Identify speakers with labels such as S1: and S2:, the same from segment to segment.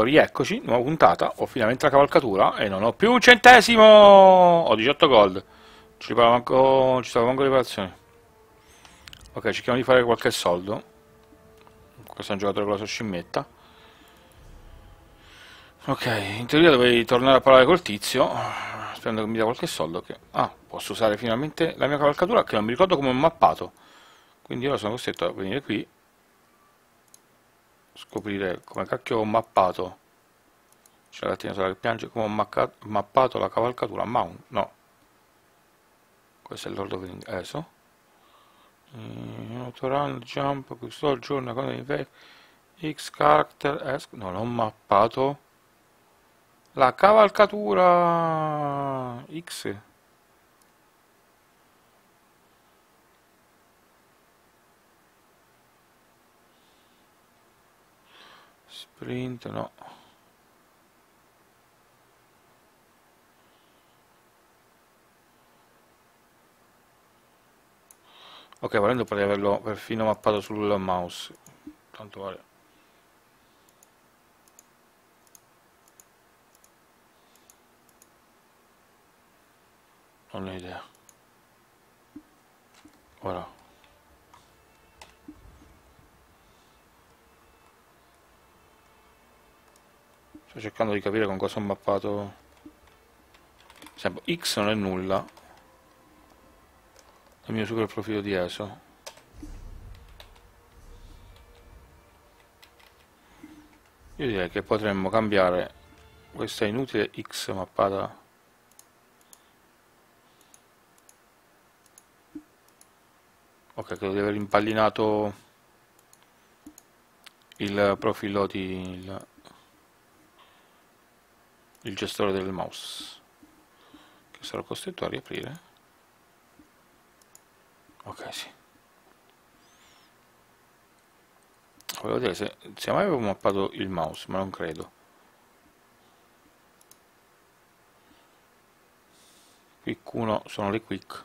S1: rieccoci, nuova puntata, ho finalmente la cavalcatura e non ho più un centesimo! Ho 18 gold, ci stavo manco riparazioni. Ok, cerchiamo di fare qualche soldo. Questo è un giocatore con la sua scimmetta. Ok, in teoria dovrei tornare a parlare col tizio, sperando che mi dia qualche soldo. Ah, posso usare finalmente la mia cavalcatura, che non mi ricordo come ho mappato. Quindi ora sono costretto a venire qui, scoprire come cacchio ho mappato. C'è la gattina sola che piange, come ho mappato la cavalcatura. Mount, no. Questo è Lord of the Rings. ESO. Autorun, jump, questo giorno, X character, non ho mappato la cavalcatura X. Sprint, no. Ok, volendo potrei averlo perfino mappato sul mouse. Tanto vale. Non ho idea. Ora. Sto cercando di capire con cosa ho mappato. Sempre, X non è nulla. Il mio super profilo di ESO. Io direi che potremmo cambiare questa inutile X mappata. Ok, credo di aver impallinato il profilo il gestore del mouse, che sarò costretto a riaprire. Ok, sì. Volevo vedere se mai avevo mappato il mouse, ma non credo. Quick 1 sono le quick.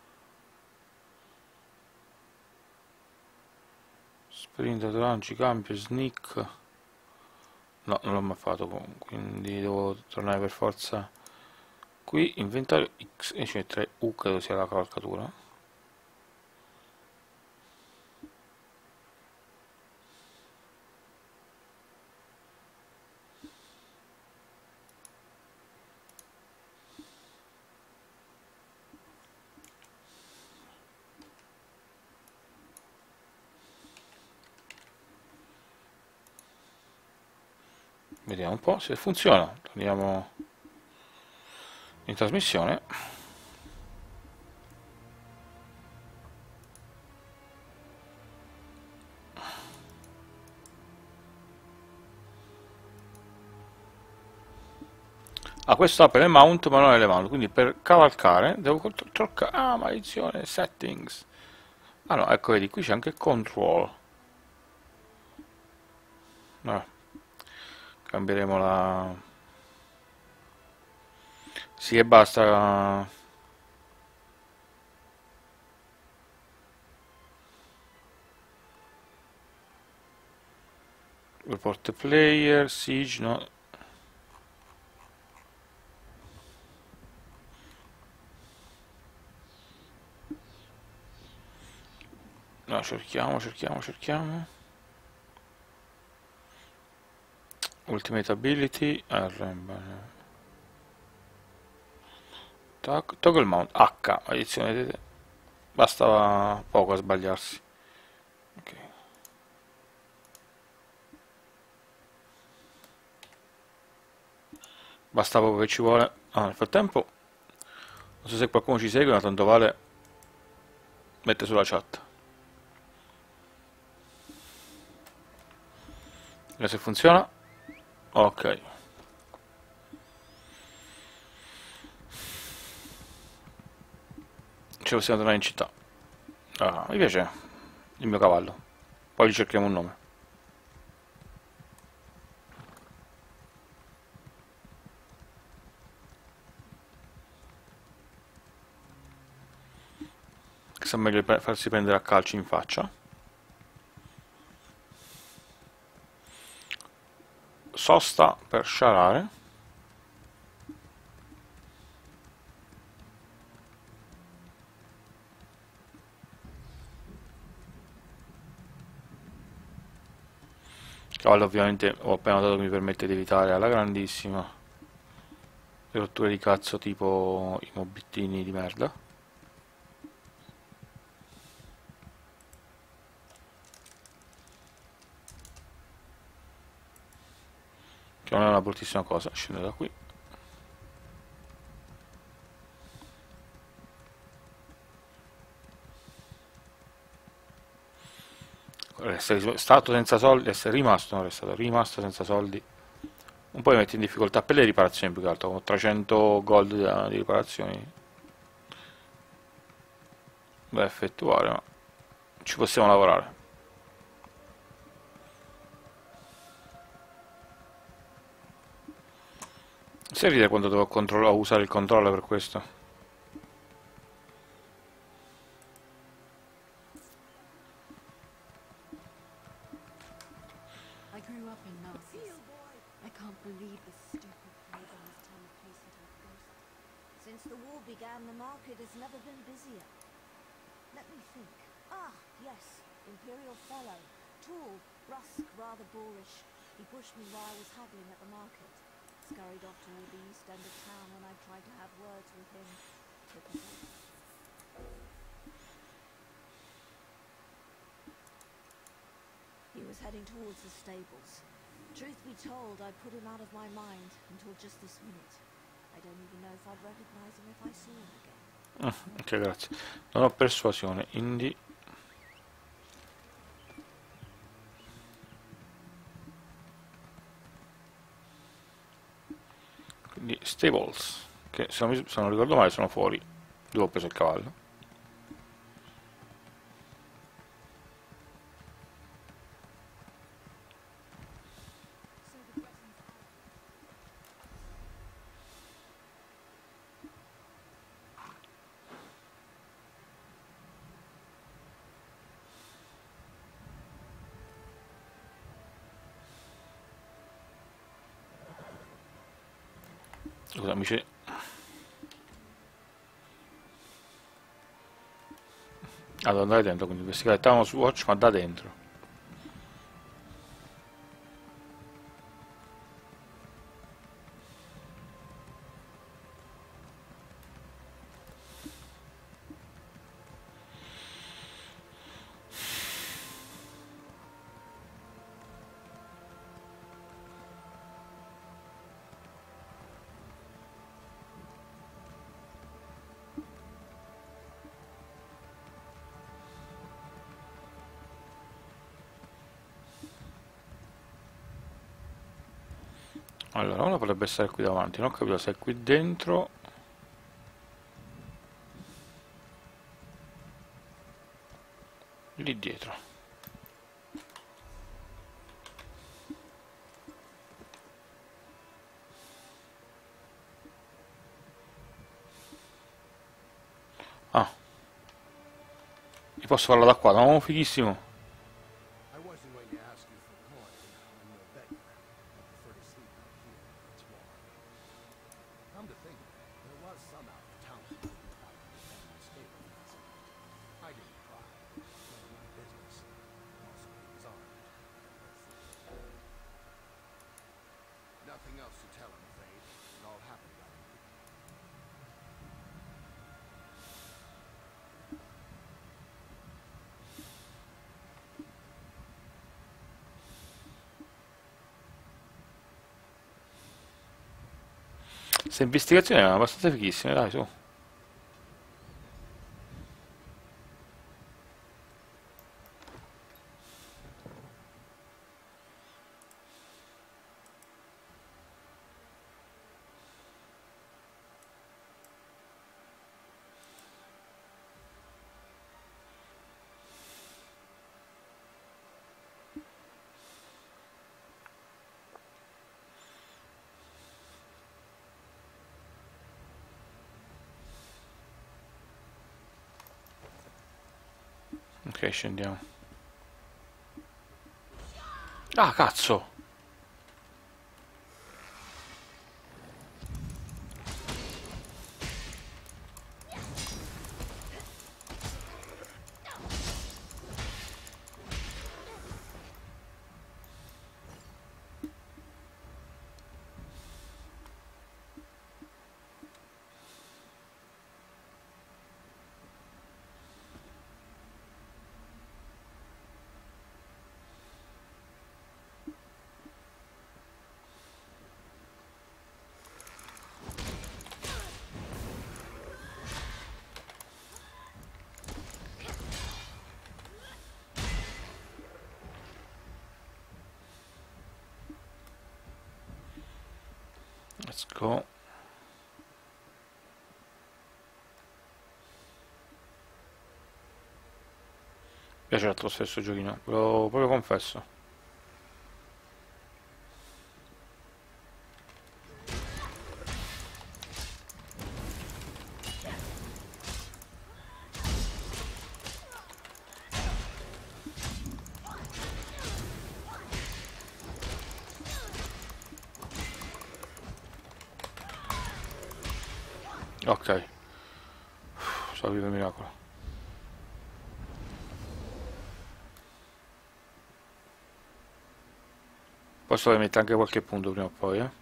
S1: Sprint, lanci, cambio, sneak. No, non l'ho mappato, quindi devo tornare per forza qui, inventario X, e c'è 3U, credo sia la cavalcatura. Vediamo un po' se funziona. Torniamo in trasmissione. Ah, questo apre le mount ma non è le mount, quindi per cavalcare devo toccare. Ah, maledizione, settings. Ah no, ecco, vedi, qui c'è anche control. Cambieremo la... Sì, e basta. Report player, siege, no. No, cerchiamo. Ultimate ability, toggle mount, H, maledizione, vedete? Bastava poco a sbagliarsi. Ok. Basta poco che ci vuole. Ah, nel frattempo, non so se qualcuno ci segue, ma tanto vale mette sulla chat. Vediamo se funziona. Ok. Ci possiamo tornare in città. Ah, mi piace il mio cavallo. Poi gli cerchiamo un nome. Che sa meglio farsi prendere a calci in faccia. sosta per sciarare. Cavallo ovviamente ho appena notato che mi permette di evitare alla grandissima le rotture di cazzo tipo i mobittini di merda. Che non è una bruttissima cosa, scendo da qui. Essere stato senza soldi, essere rimasto, non restato, rimasto senza soldi, un po' mi mette in difficoltà per le riparazioni più che altro, con 300 gold di riparazioni da effettuare, ma ci possiamo lavorare. Si ride quando devo usare il controller per questo.
S2: I grew up in Narcissus. I can't believe the stupid pagans turn the place into a ghost.
S3: Since the war began, the market has never been busier. Let me think. Ah, yes, Imperial Fellow. Tall, brusque, rather boorish. He pushed me while I was haggling at the market. Scurried off toward the east end of town when I tried to have words with him. Typical. He was heading towards the stables. Truth be told, I put him out of my mind until just this minute. I don't even know if I'd recognize him if I saw him again.
S1: Ok, grazie. Non ho persuasione, quindi... Quindi stables, che se non ricordo male sono fuori, dove ho preso il cavallo. Scusa, amici. Ah, devo andare dentro, quindi investigare Talos Watch, ma da dentro. Allora, uno potrebbe essere qui davanti, non ho capito se è qui dentro. Lì dietro. Ah, mi posso farlo da qua, no? Fighissimo.
S4: I wasn't going to ask you for coin. I'm no beggar. I prefer to sleep out here where it's warm. Come to think of it, there was some out of town who knew about the abandoned stable last night. I didn't cry. None of my business. Also, he was armed. Nothing else to tell, I'm afraid. It all happened out in the
S1: Queste investigazioni erano abbastanza fighissime, dai, su. Ok, scendiamo. Ah, cazzo! Let's go. Mi piace l'altro stesso giochino, ve lo proprio confesso. Ok, salve per miracolo. Posso mettere anche qualche punto prima o poi, eh?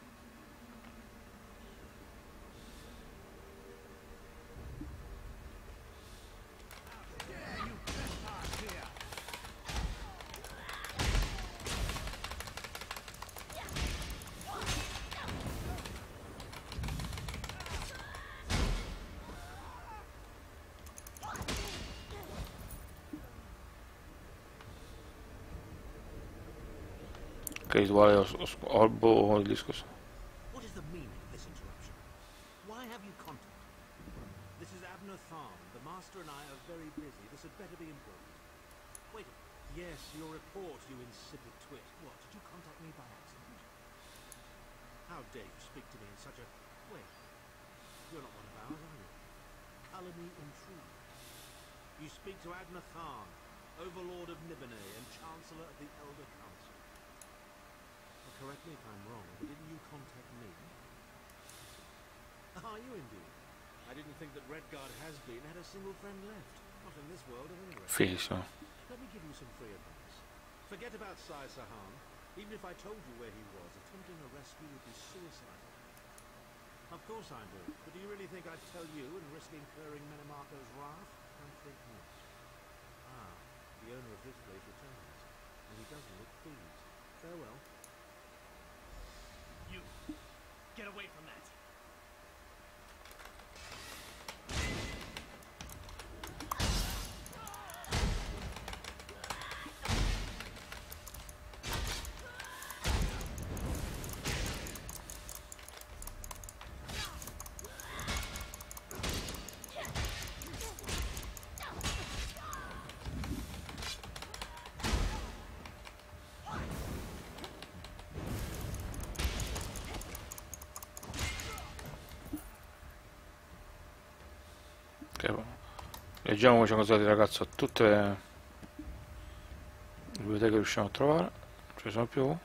S1: Che rituale orbo il discorso.
S5: What is the meaning of this interruption? Why have you contacted me? This is Abner Tharm. The Master and I are very busy. This had better be important. Wait. Yes, your report, you insipid twit. What, did you contact me by accident? How dare you speak to me in such a... Wait. You're not one of ours, are you? Calumny intrude. You speak to Abner Tharm, Overlord of Nibonay and Chancellor of the Elder Council. Correct me if I'm wrong, but didn't you contact me? Are you indeed? I didn't think that Redguard has been had a single friend left. Not in this world at any rate.
S1: Fiso.
S5: Let me give you some free advice. Forget about Sai Sahan. Even if I told you where he was, attempting a rescue would be suicidal. Of course I do, but do you really think I'd tell you and risk incurring Menemarco's wrath? I think not. Ah, the owner of this place returns, and he doesn't look pleased. Farewell. You! Get away from that!
S1: Leggiamo come ci hanno usato il ragazzo a tutte le biblioteche che riusciamo a trovare. Ce ne sono più?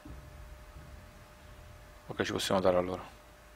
S1: Ok, ci possiamo dare allora.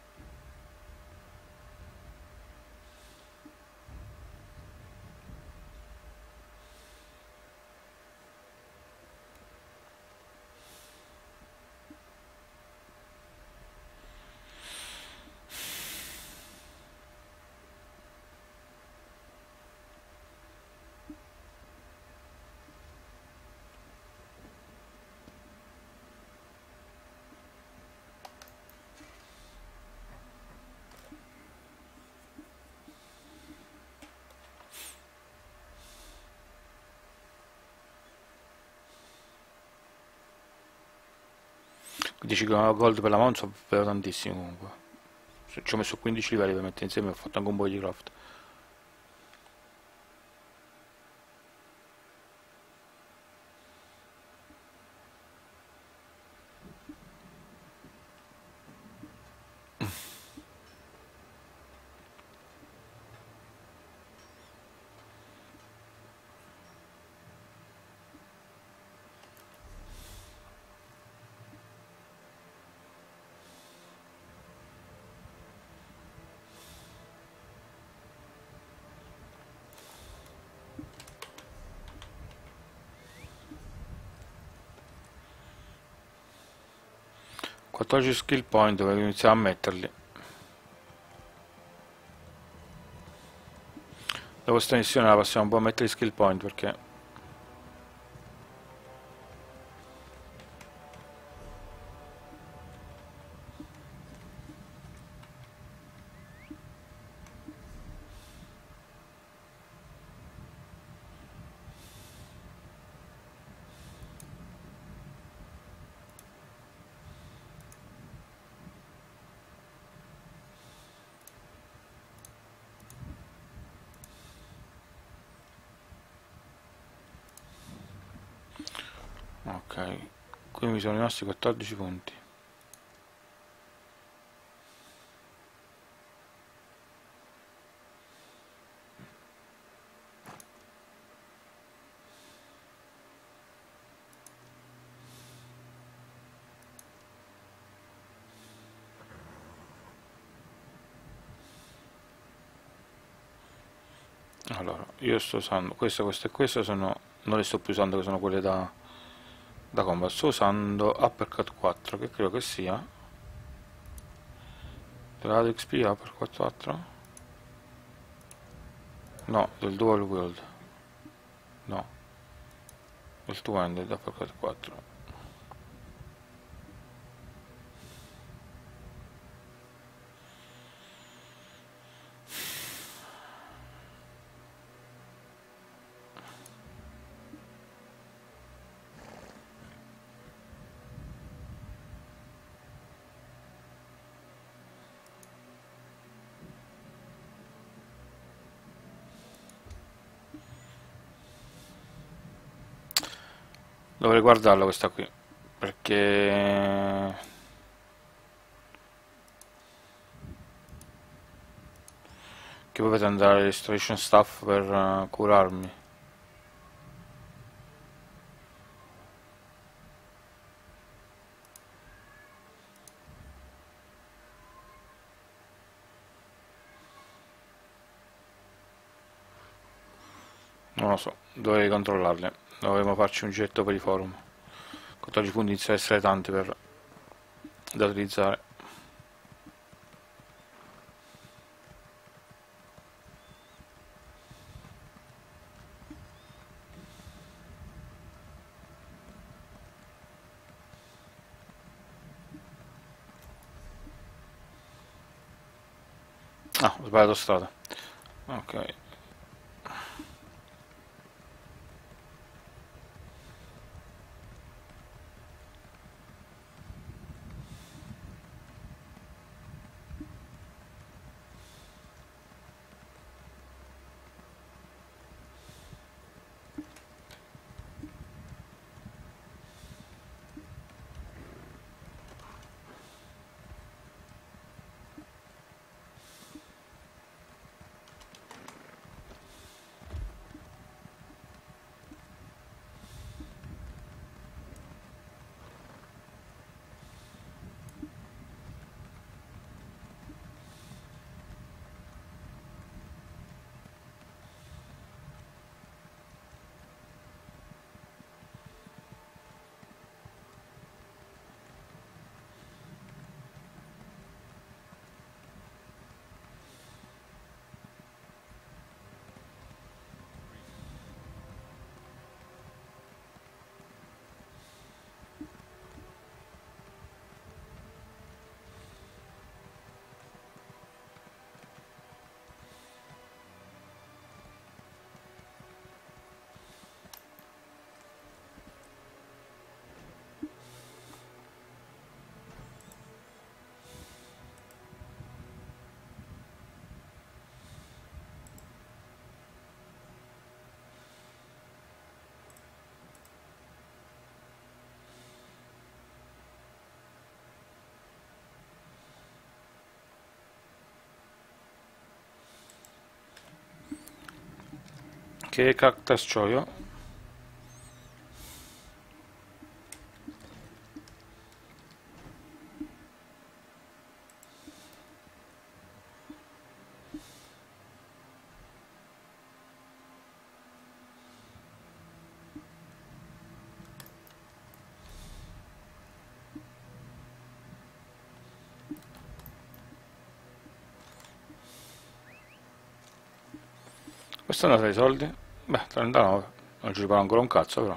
S1: Dici che una gold per la mount sono davvero tantissimi comunque. Ci ho messo 15 livelli per mettere insieme, ho fatto anche un po' di craft. Quattordici skill point, dove iniziamo a metterli. Dopo questa missione la passiamo un po' a mettere i skill point perché Ok, qui mi sono rimasti 14 punti. Allora, io sto usando questa e questa sono, non le sto più usando, che sono quelle da combat. Sto usando Uppercut 4, che credo che sia della XP. Uppercut 4? No, del Dual Wield. No, del Two-Handed Uppercut 4. Dovrei guardarla questa qui, perché che potete andare restoration staff per curarmi. Non lo so, dovrei controllarle. Dovremmo farci un getto per i forum. 14 punti iniziano a essere tanti da utilizzare. Ah, ho sbagliato strada. Ok. Che cactus c'ho io? Questo è andato ai soldi? Beh, 39. Non ci riparo ancora un cazzo però.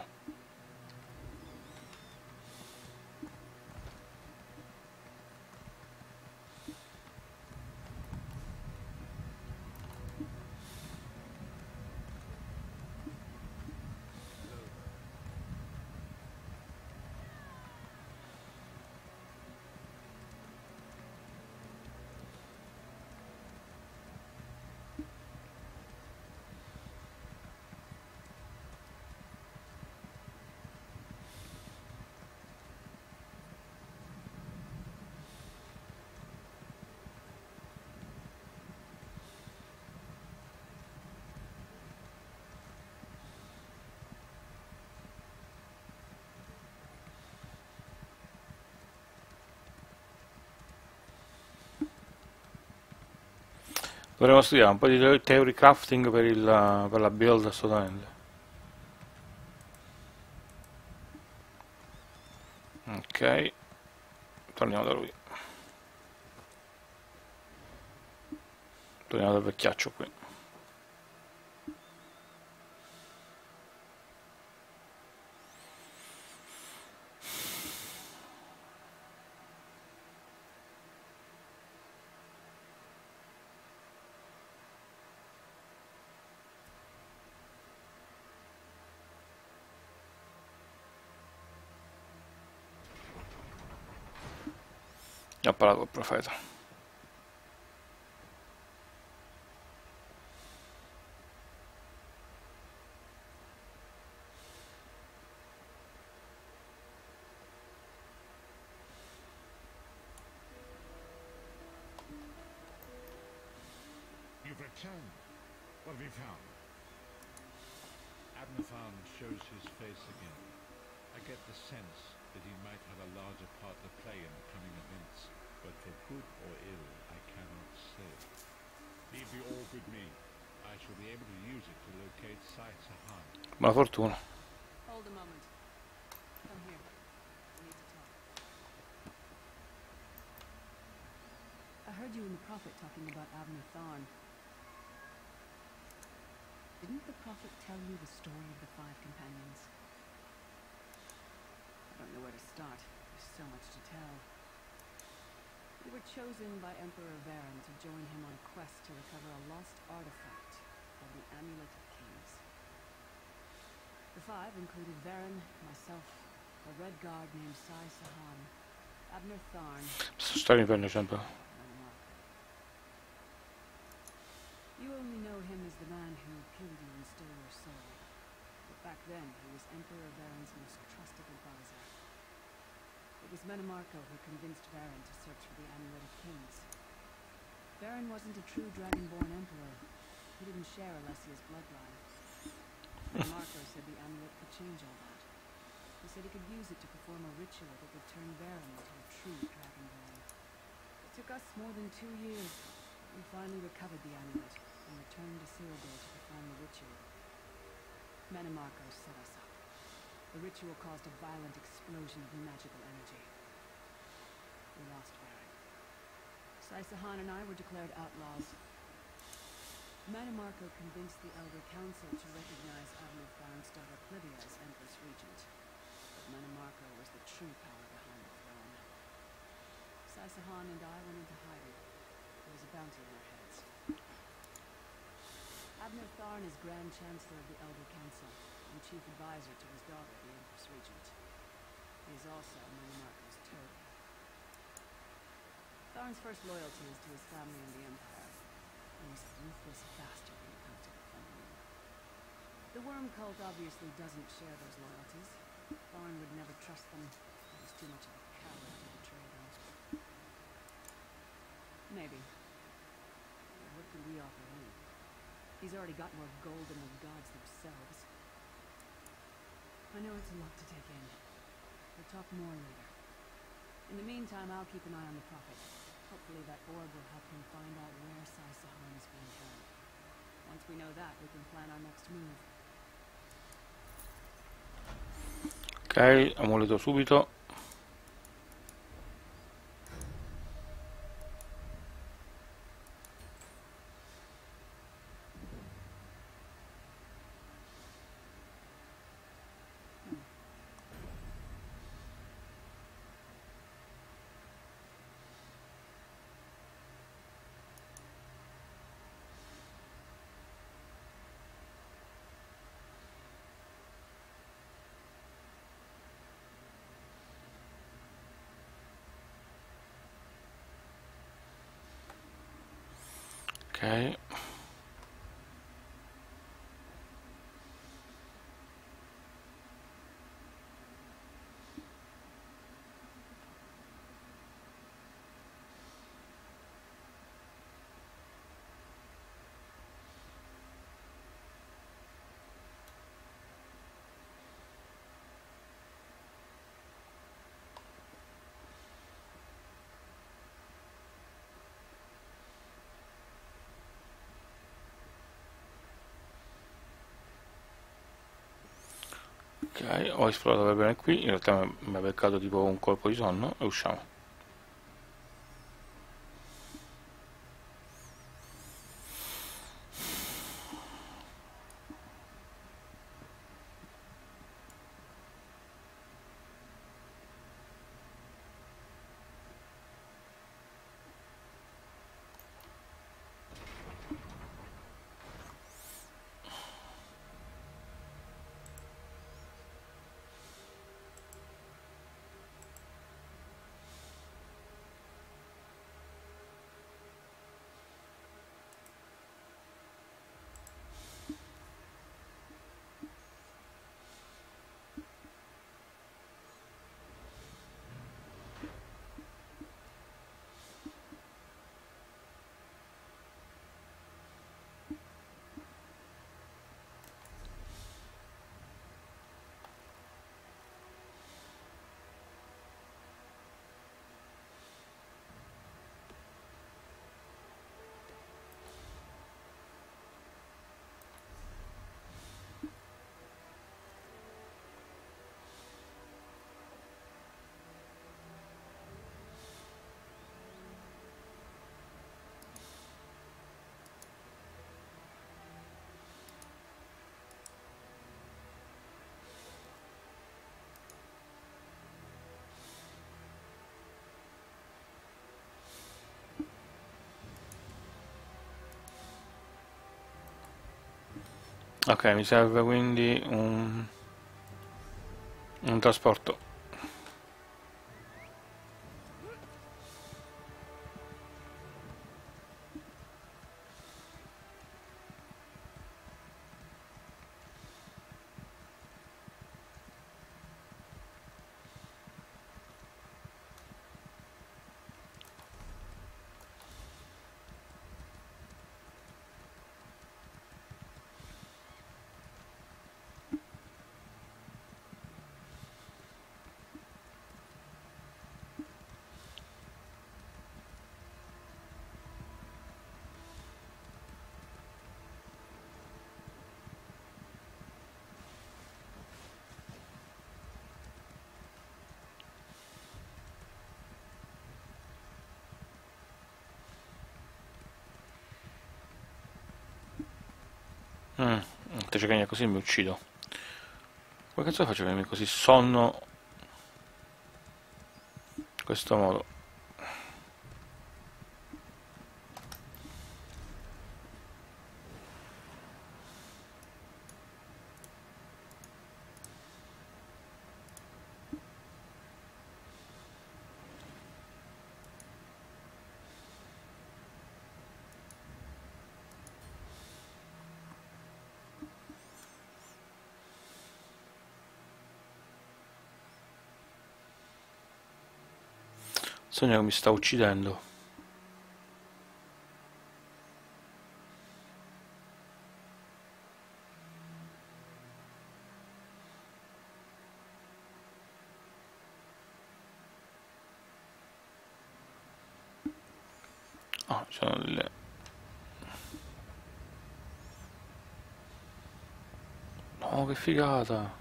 S1: Dovremmo studiare un po' di theory crafting per la build assolutamente. Ok, torniamo da lui. Torniamo dal vecchiaccio qui. Ha parlato il profeta.
S6: You've returned. What have you found? Abnathan shows his face again. I get the sense that he might have a larger part to play in the coming events, but for good or ill, I cannot say. Leave the orb with me. I shall be able to use it to locate Sai Sahan.
S1: Buona fortuna.
S2: Hold a moment. Come here. We need to talk. I heard you and the Prophet talking about Abner Tharn. Didn't the Prophet tell you the story of the 5 companions? I don't know where to start. There's so much to tell. You were chosen by Emperor Varen to join him on a quest to recover a lost artifact called the Amulet of Kings. The 5 included Varen, myself, a Red Guard named Sai Sahan, Abner Tharn,
S1: Sto storia mi prende sempre.
S2: and Marco. You only know him as the man who killed you and stole your soul. But back then, he was Emperor Varen's most trusted advisor. It was Menemarco who convinced Varen to search for the Amulet of Kings. Varen wasn't a true Dragonborn Emperor. He didn't share Alessia's bloodline. Menemarco said the amulet could change all that. He said he could use it to perform a ritual that would turn Varen into a true Dragonborn. It took us more than 2 years. We finally recovered the amulet and returned to Cyrodiil to perform the ritual. Menemarco set us up. The ritual caused a violent explosion of magical energy. We lost Varen. Sai Sahan and I were declared outlaws. Menemarco convinced the Elder Council to recognize Abner Tharn's daughter Clivia as Empress Regent. But Menemarco was the true power behind the throne. Sai Sahan and I went into hiding. There was a bounty on our heads. Abner Tharn is Grand Chancellor of the Elder Council and Chief Advisor to his daughter, the Empress Regent. He is also Menemarco's toady. Tharn's first loyalty is to his family and the Empire. He was a ruthless bastard when it comes to defending them. The Worm Cult obviously doesn't share those loyalties. Tharn would never trust them. He was too much of a coward to betray them. Maybe. But what could we offer him? He's already got more gold than the gods themselves. I know it's a lot to take in. We'll talk more later. In the meantime, I'll keep an eye on the Prophet. Hopefully that orb will help him find out where Sai Sahan is being held. Once we know that, we can plan our next move.
S1: Ok, amuleto subito. Ok. Ok, ho esplorato per bene qui, in realtà mi è beccato tipo un colpo di sonno e usciamo. Ok, mi serve quindi un trasporto. Invece che così mi uccido. Come cazzo faccio a venirmi così sonno in questo modo? Sogno che mi sta uccidendo. Ah, ci sono delle... No, che figata!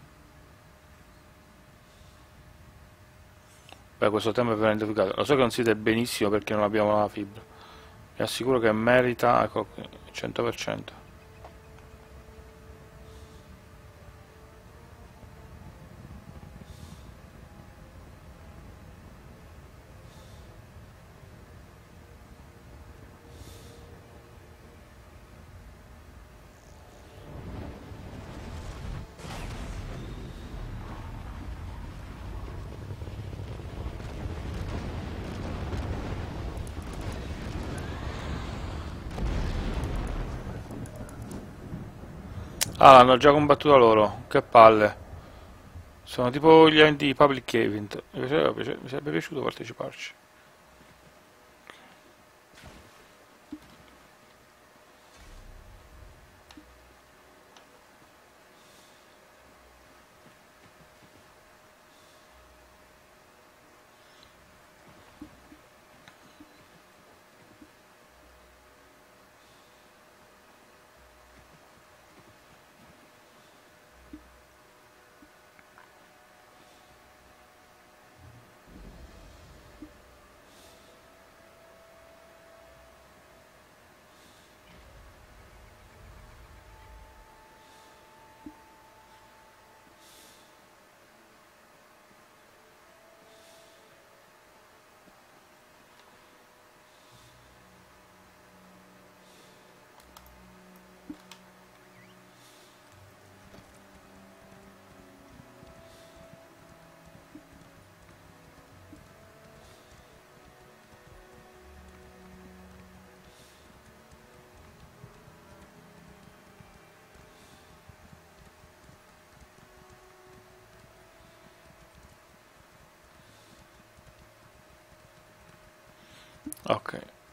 S1: Beh, questo tema è veramente figato. Lo so che non siete benissimo perché non abbiamo la fibra. Vi assicuro che merita, ecco qui, 100%. Ah, l'hanno già combattuta loro. Che palle. Sono tipo gli eventi di Public Event. Mi sarebbe piaciuto parteciparci. Ok.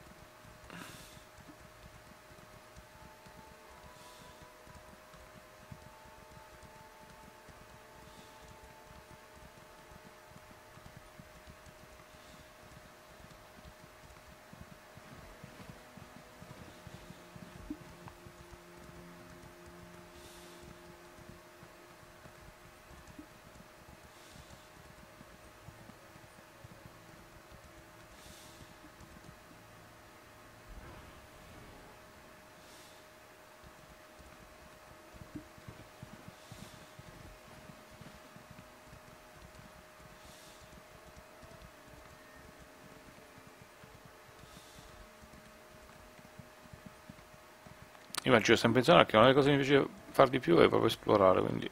S1: Io mi giro sempre in zona perché una delle cose che mi piace far di più è proprio esplorare, quindi...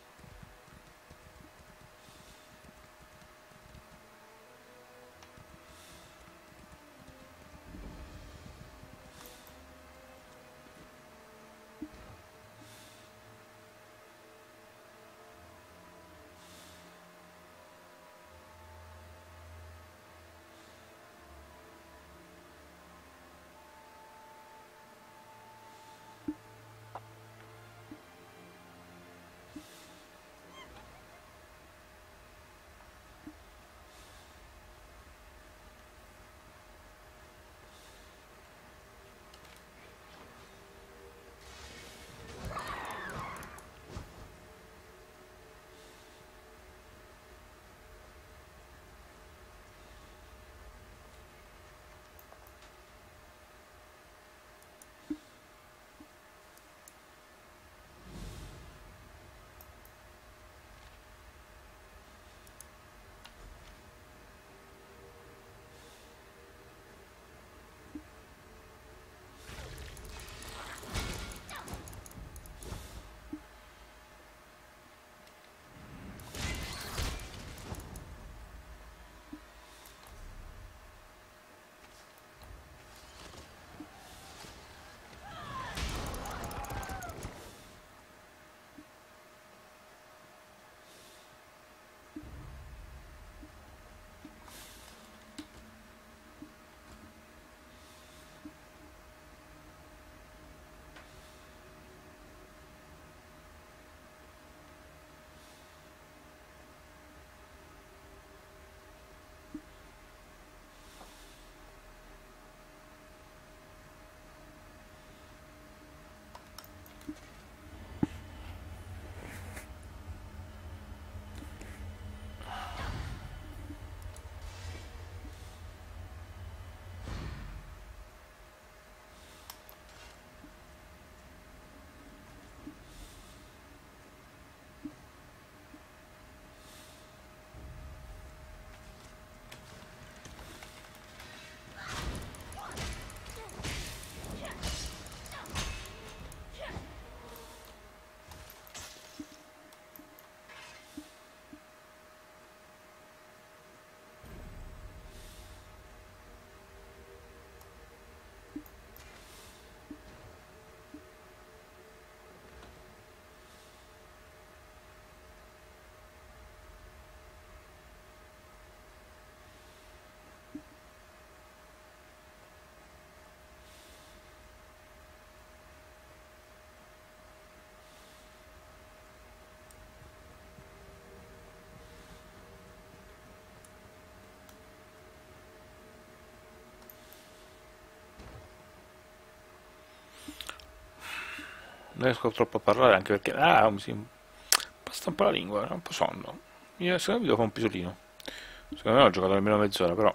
S1: Non riesco troppo a parlare anche perché... Ah, mi basta un po' la lingua, è un po' sonno. Io secondo me devo fare un pisolino. Secondo me ho giocato almeno mezz'ora, però...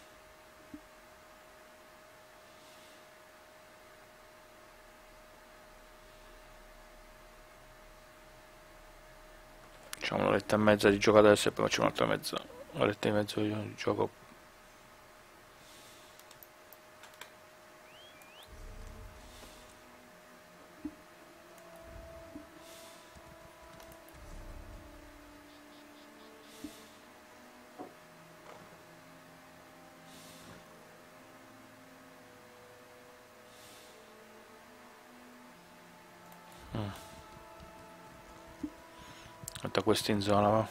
S1: Facciamo un'oretta e mezza di gioco adesso e poi facciamo un'altra mezza. Un'oretta e mezza di gioco. Metto questo in zona, va.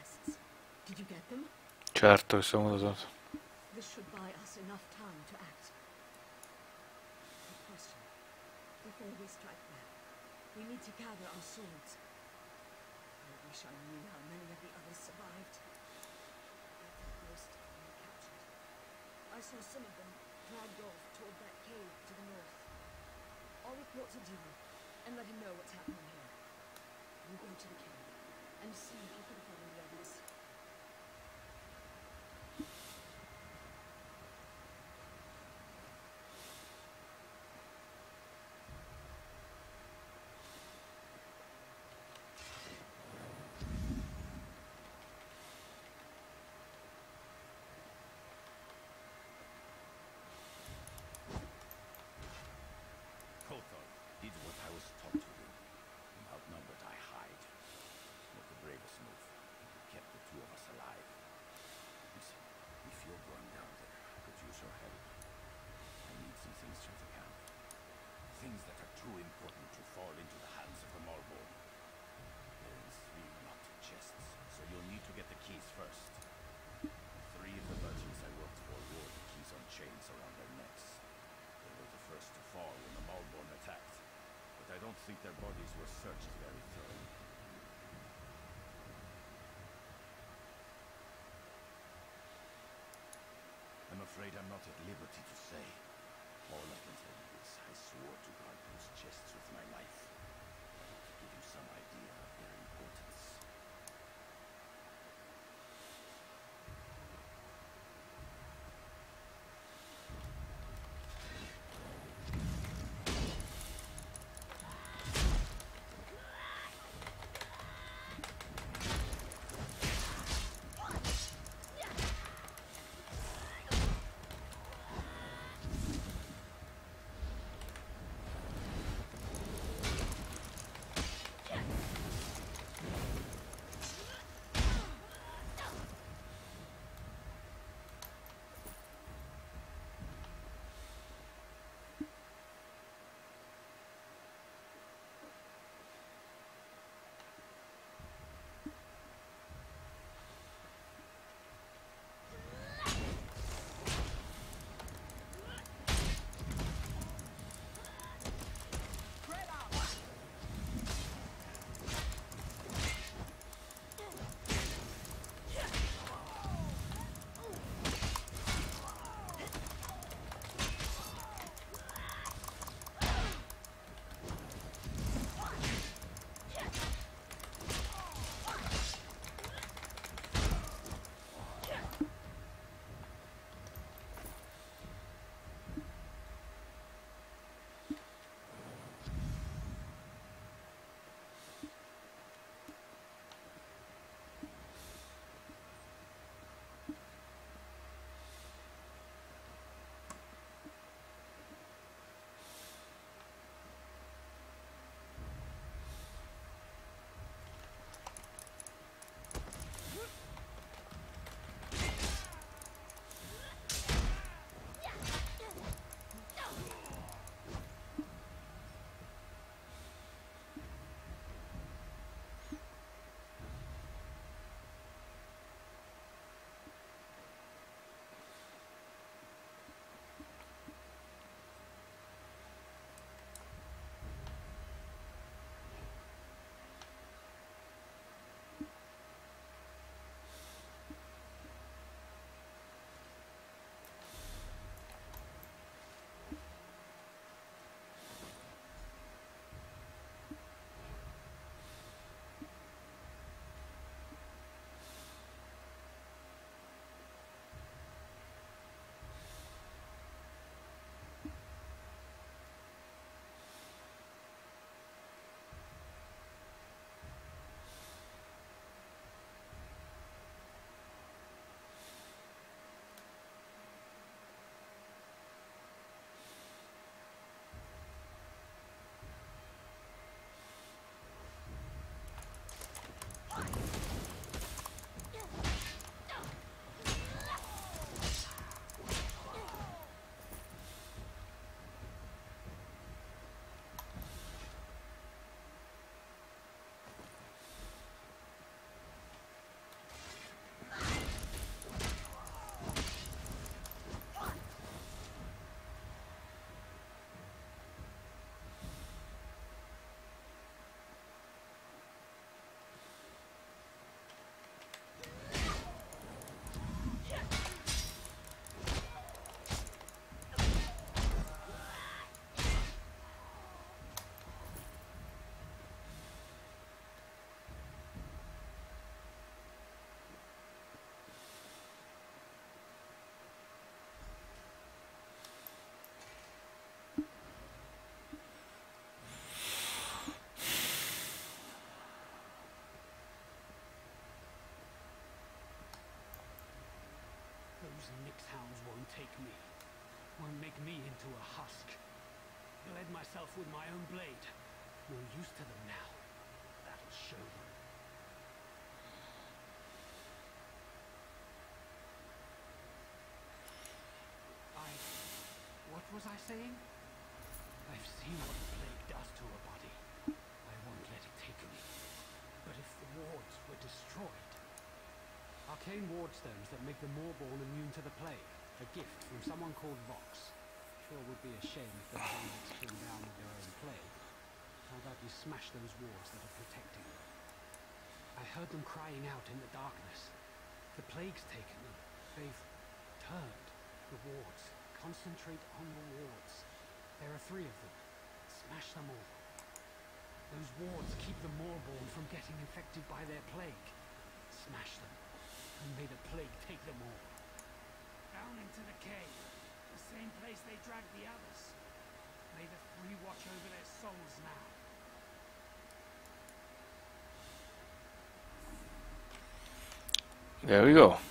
S3: chests. Did you get them?
S1: Certo che sono usato.
S3: This should buy us enough time to act. Good question. Before we strike back, we need to gather our swords. I wish I knew how many of the others survived. I think most of them were captured. I saw some of them dragged off toward that cave to the north. I'll report to Duo and let him know what's happening here. You go to the cave and see if you can find the others.
S7: Kothor did what I was taught to do. Outnumbered, I hide. Not the bravest move. Kept the two of us alive. Listen, if you're going down there, I could use your help. I need some things from the camp. Things that are too important to fall into the hands of the Malborn. They're in 3 locked chests, so you'll need to get the keys first. 3 of the merchants I worked for wore the keys on chains around their necks. They were the first to fall when the Malborn attacked, but I don't think their bodies were searched very thoroughly. I'm afraid I'm not at liberty to say. All I can tell you is I swore to guard those chests with my life. To give you some idea of their importance.
S5: me into a husk. Bled myself with my own blade. You're used to them now. That'll show them. What was I saying? I've seen what the plague does to a body. I won't let it take me. But if the wards were destroyed... Arcane ward stones that make the Moorborn immune to the plague. A gift from someone called Vox. Sure would be a shame if the plagues came down with their own plague. How about you smash those wards that are protecting them? I heard them crying out in the darkness. The plague's taken them. They've turned the wards. Concentrate on the wards. There are 3 of them. Smash them all. Those wards keep the Moorborn from getting infected by their plague. Smash them. And may the plague take them all. Down into the cave. The same place they dragged the others. May the 3 watch over their souls now.
S1: There we go.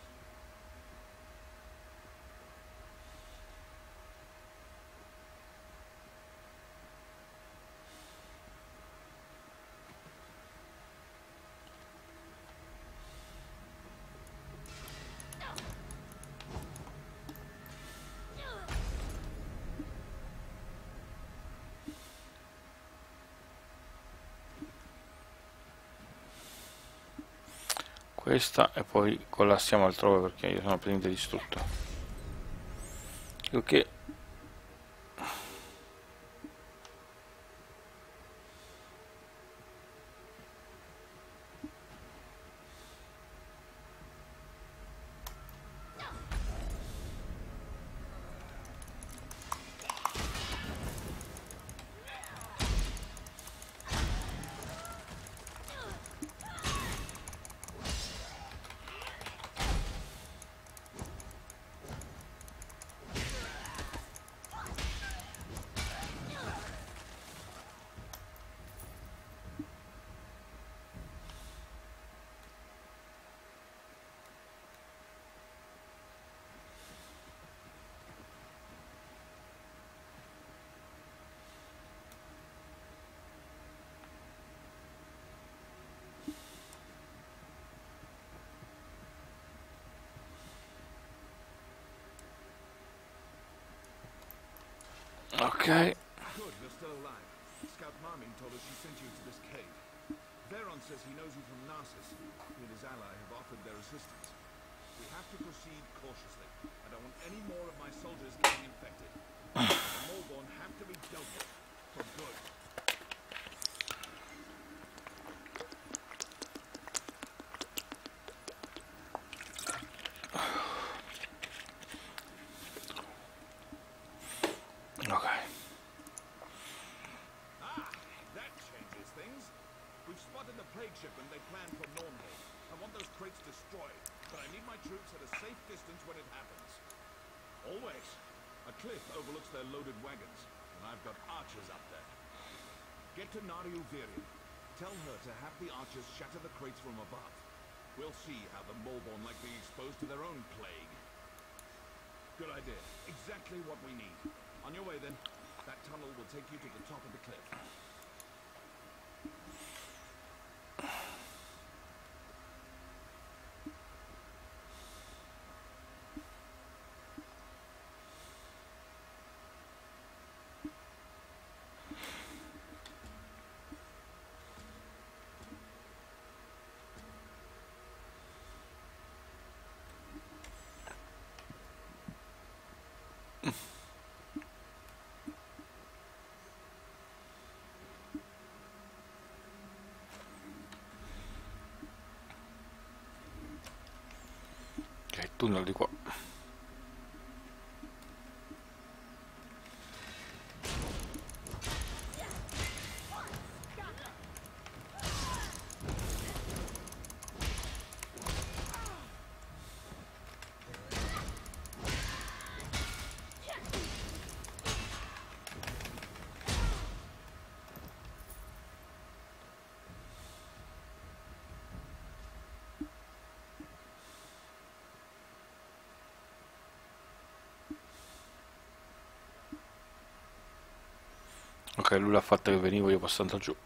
S1: Questa e poi collassiamo altrove perché io sono praticamente distrutto. Ok. Okay.
S7: Good, you're still alive. Scout Marming told us she sent you to this cave. Veron says he knows you from Narcissus. He and his ally have offered their assistance. We have to proceed cautiously. I don't want any more of my soldiers getting infected. The Moorborn have to be dealt with. For good.
S1: Okay.
S7: That changes things. We've spotted the plague shipment they planned from Normhaven. I want those crates destroyed, but I need my troops at a safe distance when it happens. Always. A cliff overlooks their loaded wagons, and I've got archers up there. Get to Nariu Virium. Tell her to have the archers shatter the crates from above. We'll see how the Moorborn like being exposed to their own plague. Good idea. Exactly what we need. On your way, then. That tunnel will take you to the top of the cliff.
S1: Ok, tunnel di qua. Ok, lui l'ha fatta che venivo, io posso andare giù.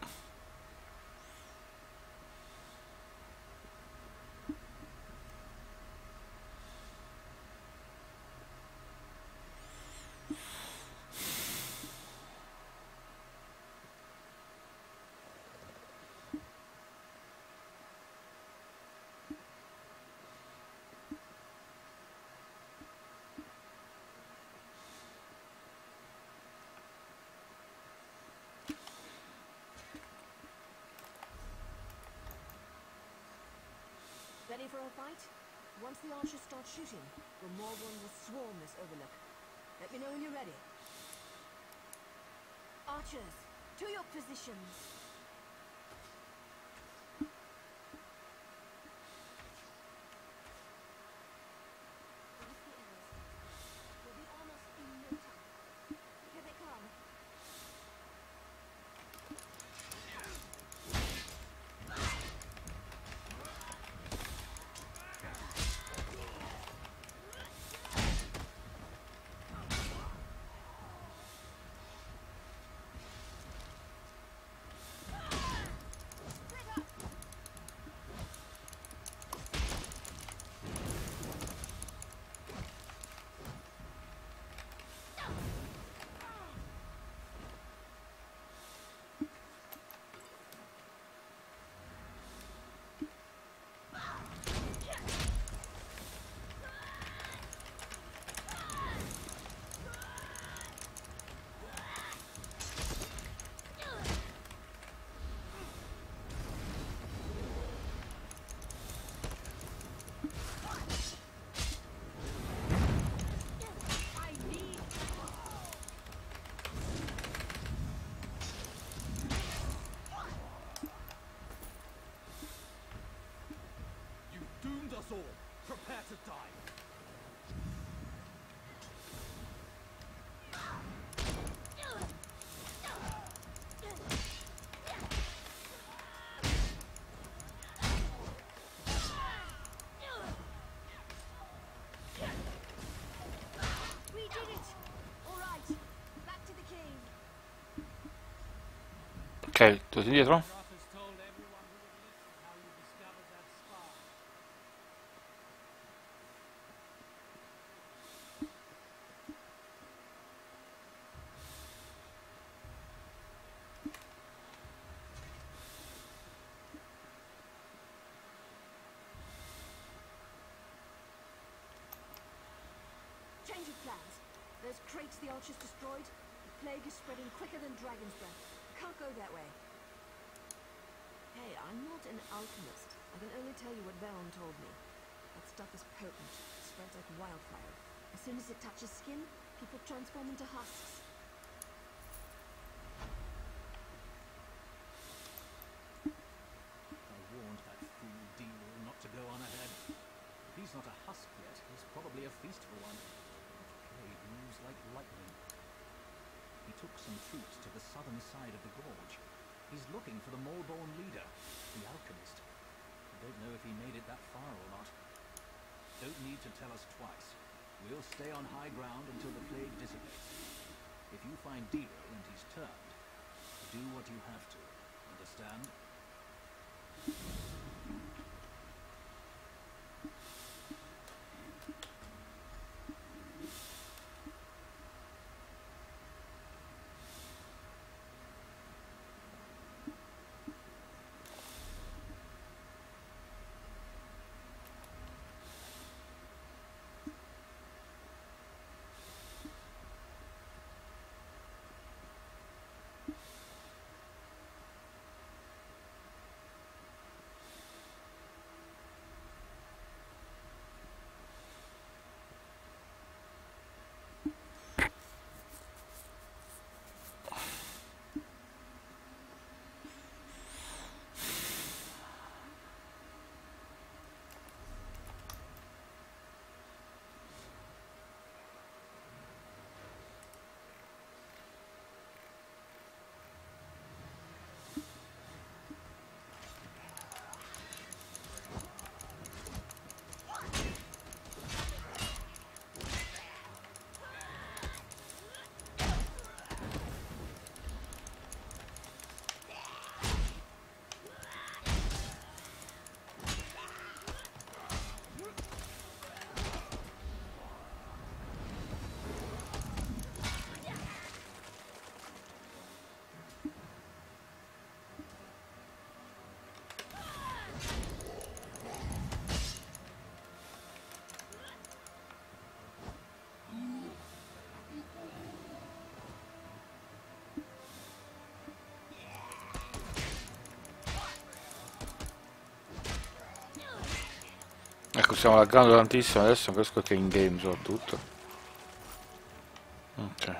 S3: Ready for a fight? Once the archers start shooting, the Morgul will swarm this overlook. Let me know when you're ready. Archers, to your positions. Once the arrows hit, we'll be almost in no time. Here they come.
S5: Doomed us all. Prepare to die.
S3: We did it! All right, back to the cave.
S1: Ok, tutti indietro?
S8: Roth has told everyone who would listen how you discovered that spy.
S3: Change of plans. Those crates the archers destroyed. The plague is spreading quicker than dragon's breath. Can't go that way. Hey, I'm not an alchemist. I can only tell you what Baron told me. That stuff is potent. It spreads like wildfire. As soon as it touches skin, people transform into husks.
S5: I warned that fool Deal not to go on ahead. If he's not a husk yet, he's probably a feast for one. The plague moves like lightning. He took some troops to the southern side of the gorge. He's looking for the Maulborn leader, the alchemist. I don't know if he made it that far or not. Don't need to tell us twice. We'll stay on high ground until the plague dissipates. If you find Devo and he's turned, do what you have to. Understand?
S1: Ecco, stiamo laggando tantissimo adesso, non capisco che in game soprattutto. Ok.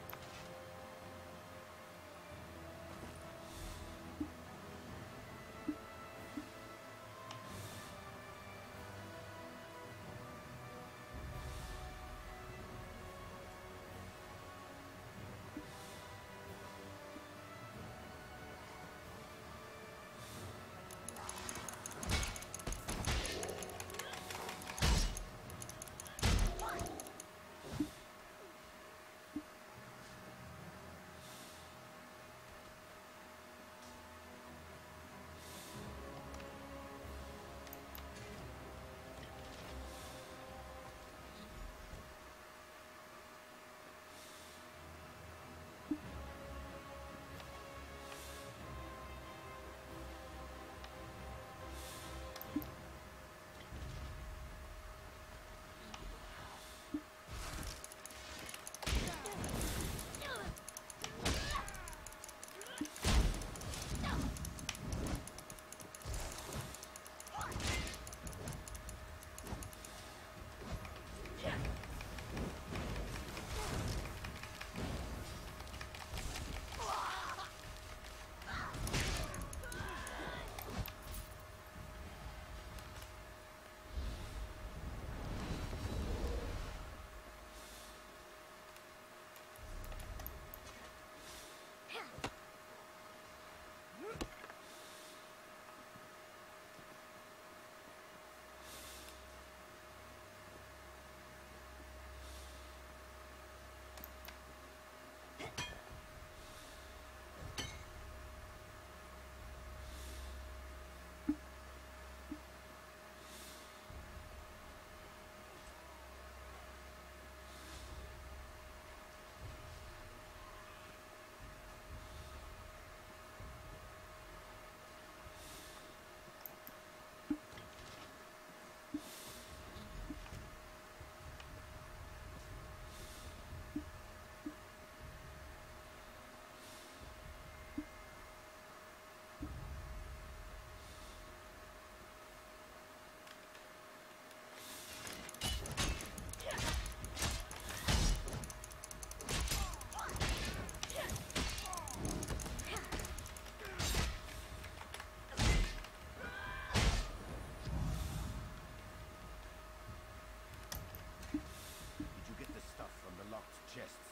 S7: Did you get the stuff from the locked chests?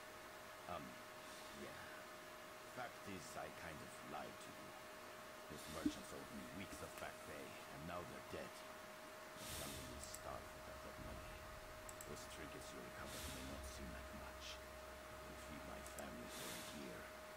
S7: Yeah. Fact is, I kind of lied to you. Those merchants owed me weeks of back pay, and now they're dead. My family will starve without that money. Those trinkets you recovered may not seem like much. They feed my family for a year.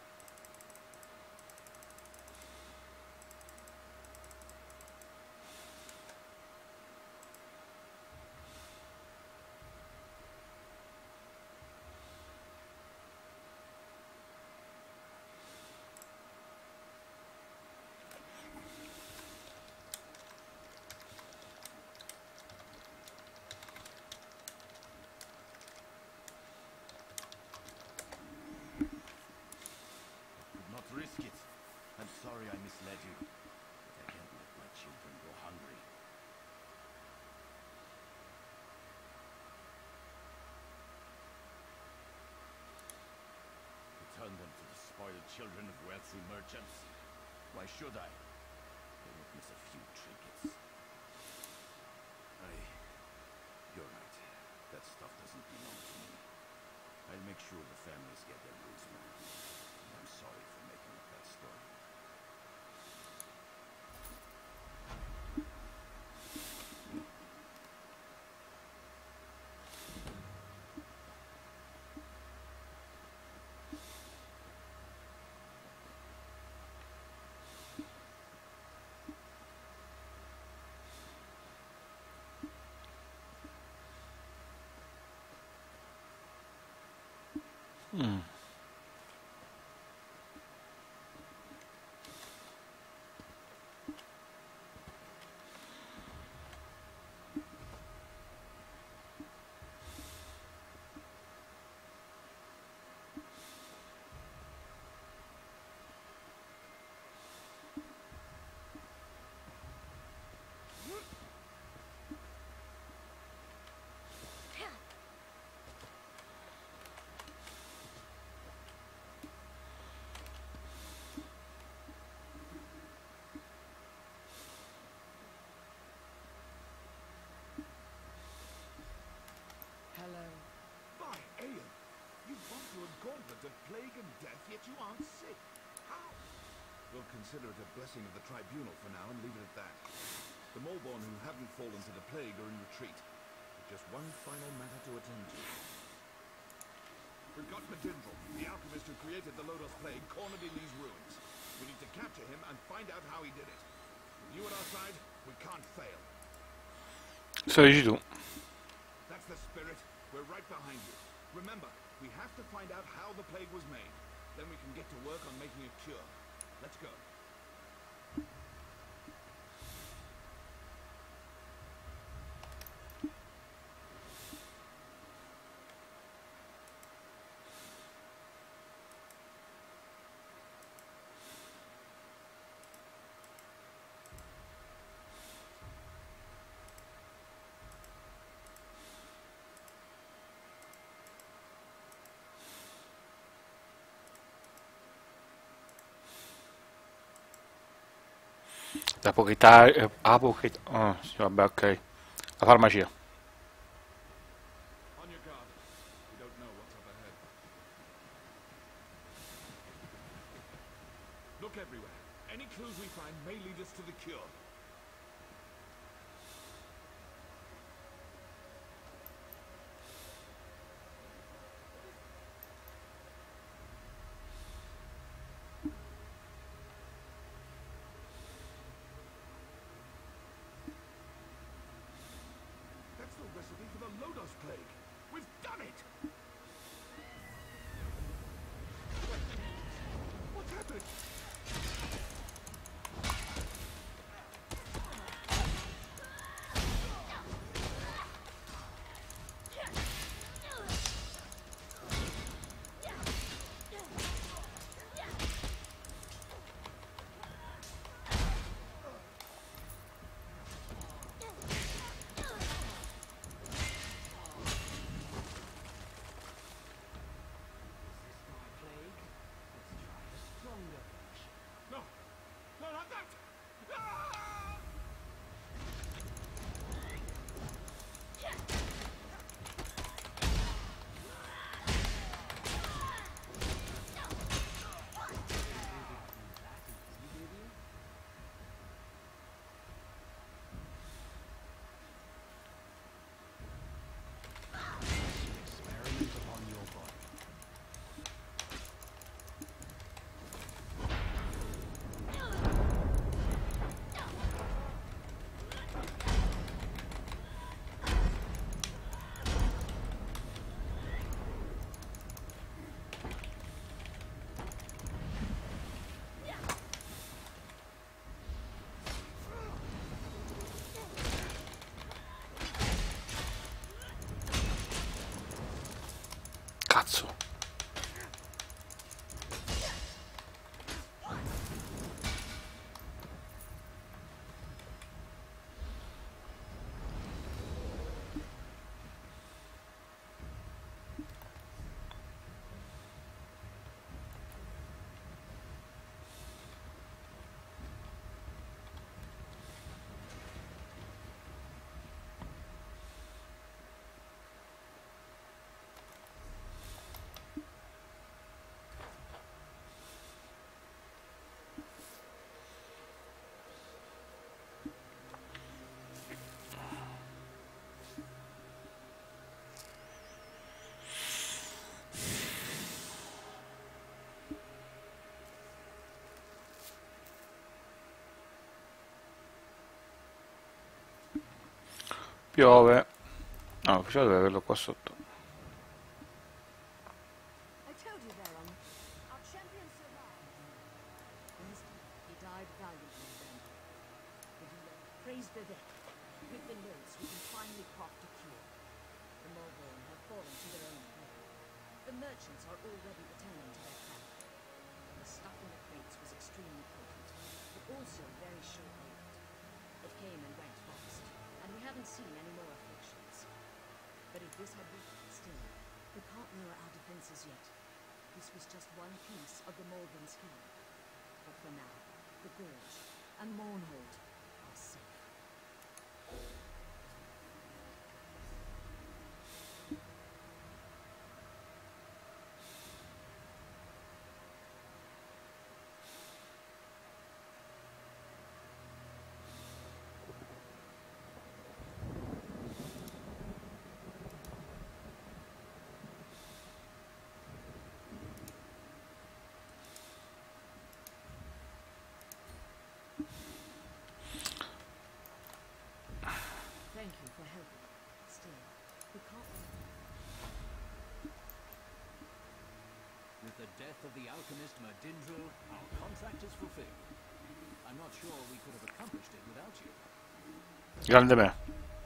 S7: Could not risk it. I'm sorry I misled you. But I can't let my children go hungry. Return them to the spoiled children of wealthy merchants. Why should I? They won't miss a few trinkets. You're right. That stuff doesn't belong to me. I'll make sure the families get their goods back. And I'm sorry for making up that story.
S4: we'll consider it a blessing of the tribunal for now and leave it at that. The Molborn who haven't fallen to the plague are in retreat. With just one final matter to attend to. We've got Medindral, the alchemist who created the Lodos plague, cornered in these ruins. We need to capture him and find out how he did it. With you at our side, we can't fail.
S1: Se lo dici tu.
S4: That's the spirit. We're right behind you. Remember, we have to find out how the plague was made. Then we can get to work on making a cure. Let's go.
S1: Oh, sì, vabbè, ok. La farmacia.
S4: On your guard. We don't know what's up ahead. Look everywhere. Any clues we find may lead us to the cure. That's the recipe for the Lodos plague. We've done it! What's happening? No! No, not that! Ah!
S7: Experiment upon your body.
S1: Cazzo. Piove. No, l'ufficiale deve averlo qua sotto.
S3: I told you, Baron. Our champion survived.
S2: He died valiantly then. Praise Vivek. With the notes, we can finally craft a cure. The Molborn have fallen to their own plague. The merchants are already returning to their camp. The stuff in the crates was extremely potent, but also very short-lived. It came and went fast, and we haven't seen any more afflictions. But if this had been still, we can't lower our defenses yet. This was just one piece of the Molborn scheme. But for now, the Gorge and Mournhold are safe.
S5: death of the alchemist Merdindril, our contract is fulfilled. I'm not sure we could have accomplished it without you.
S1: Grande me.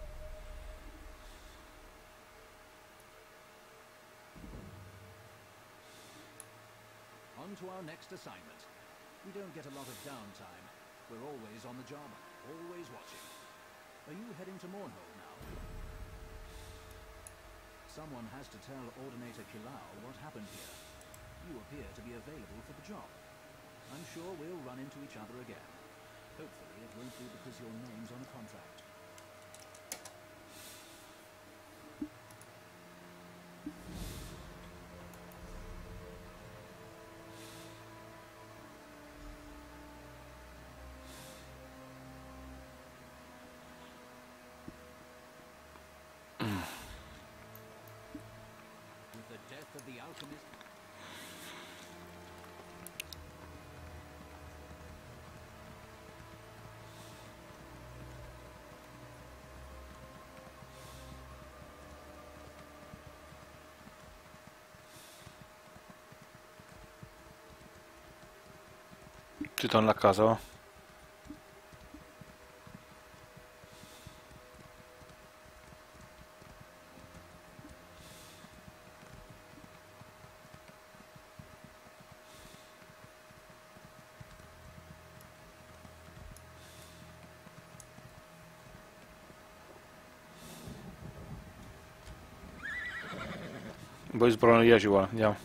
S5: On to our next assignment. We don't get a lot of downtime. We're always on the job, always watching. Are you heading to Mournhold now? Someone has to tell Ordinator Kilao what happened here. You appear to be available for the job. I'm sure we'll run into each other again. Hopefully it won't be because your name's on a contract. With the death of the alchemist...
S1: Ci torno a casa, va? Un po' di sbroneria ci vuole, andiamo.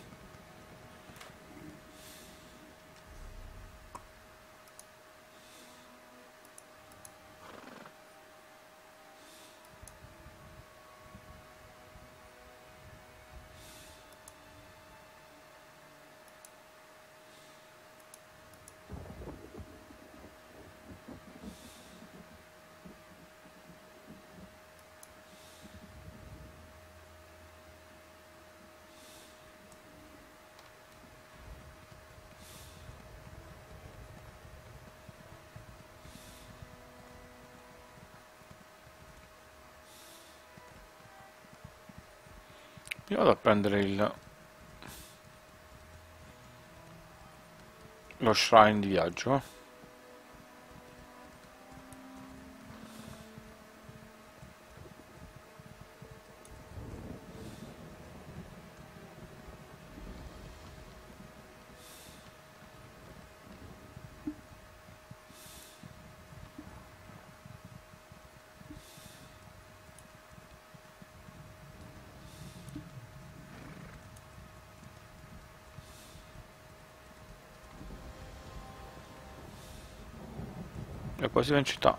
S1: Io vado a prendere lo shrine di viaggio. E poi si va in città.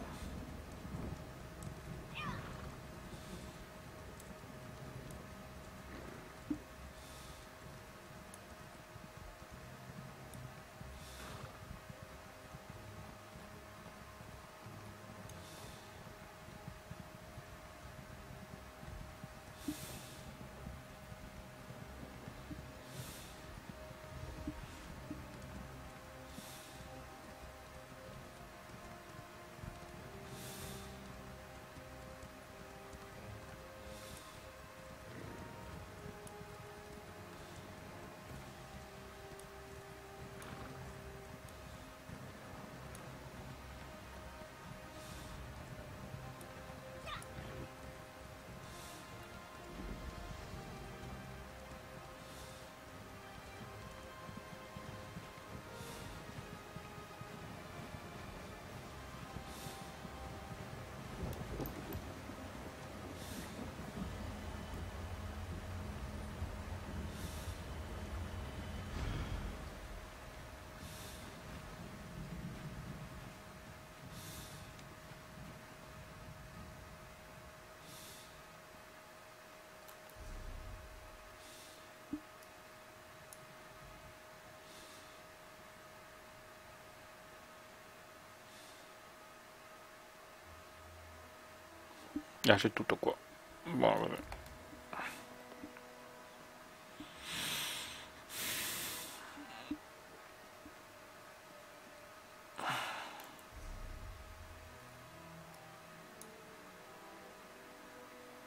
S1: C'è tutto qua. Buono così.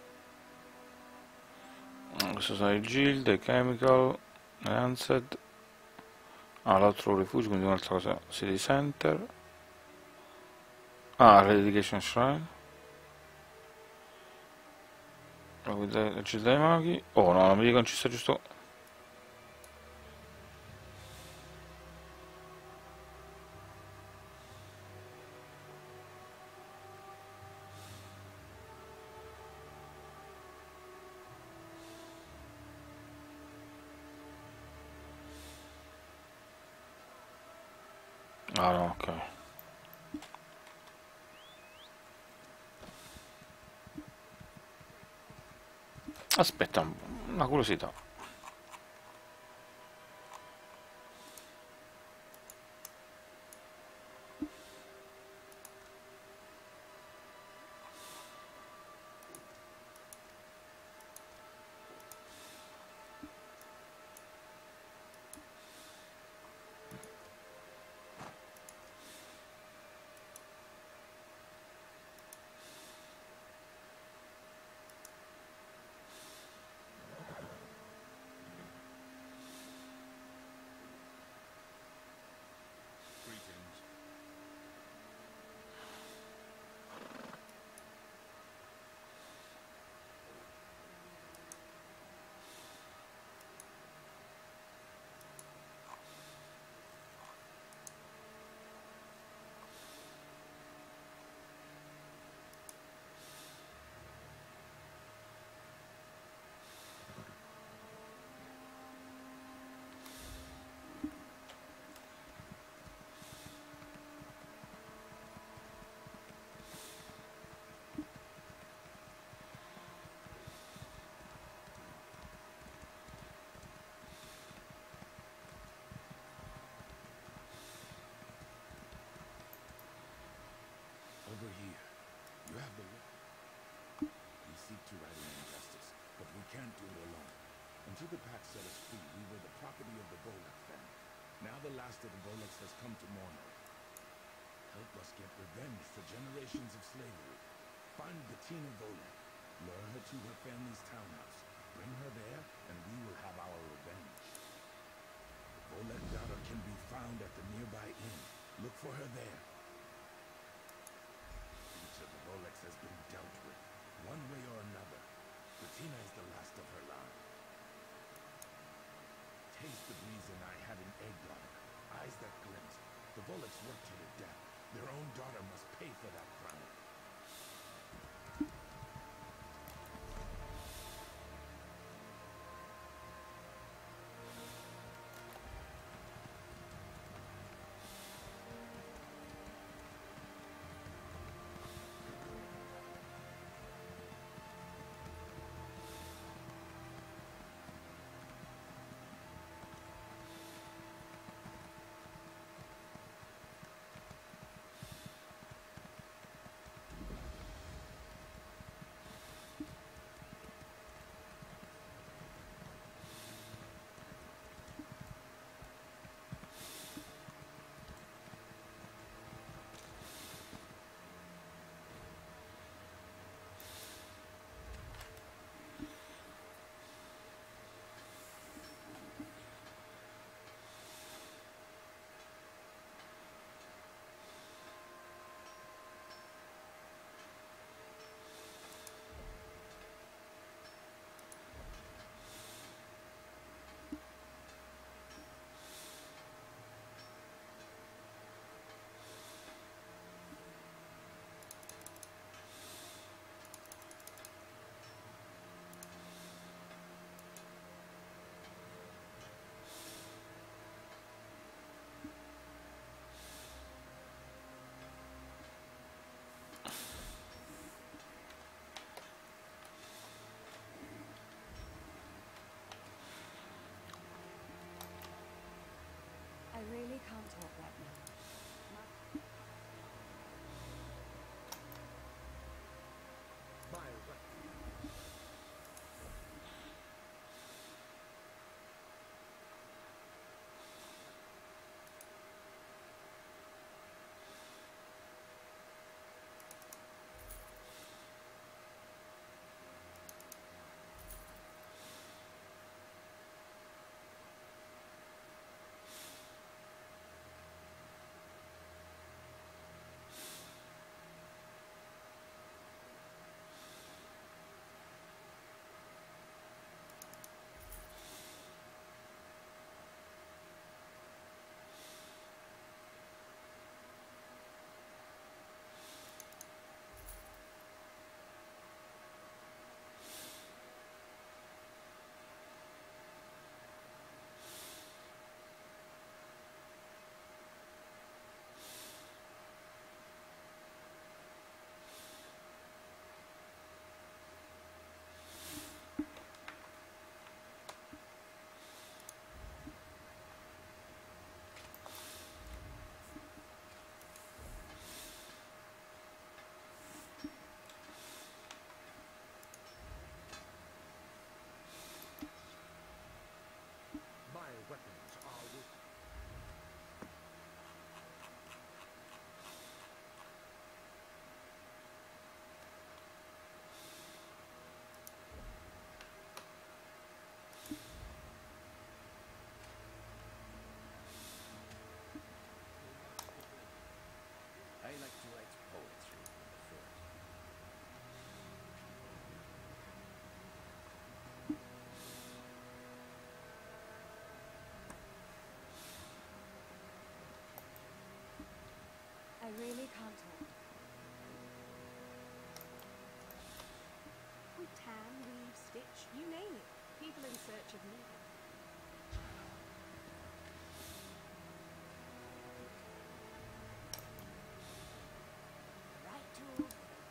S1: Questo sono i Guild, i Chemical, Lancet. Ah, l'altro rifugio, quindi un'altra cosa. City Center. Ah, Relication Shrine. La città dei maghi. Oh no, non mi dicono ci sta giusto. Ah no, ok. Aspetta, una curiosità.
S7: Greetings. Over here. You have the right. We seek to right an injustice, but we can't do it alone. Until the pack set us free, we were the property of the Volek family. Now the last of the Voleks has come to Morno. Help us get revenge for generations of slavery. Find Bettina Volek. Lure her to her family's townhouse. Bring her there, and we will have our revenge. The Volek daughter can be found at the nearby inn. Look for her there. Each of the Voleks has been dealt with, one way or another. Bettina is the last of her line. Taste the reason I had an egg on her. Eyes that glint. The Voleks worked her to death. Their own daughter must pay for that crime.
S2: really can't talk. We tan, weave, stitch, you name it. People in search of needle.
S3: Right tool.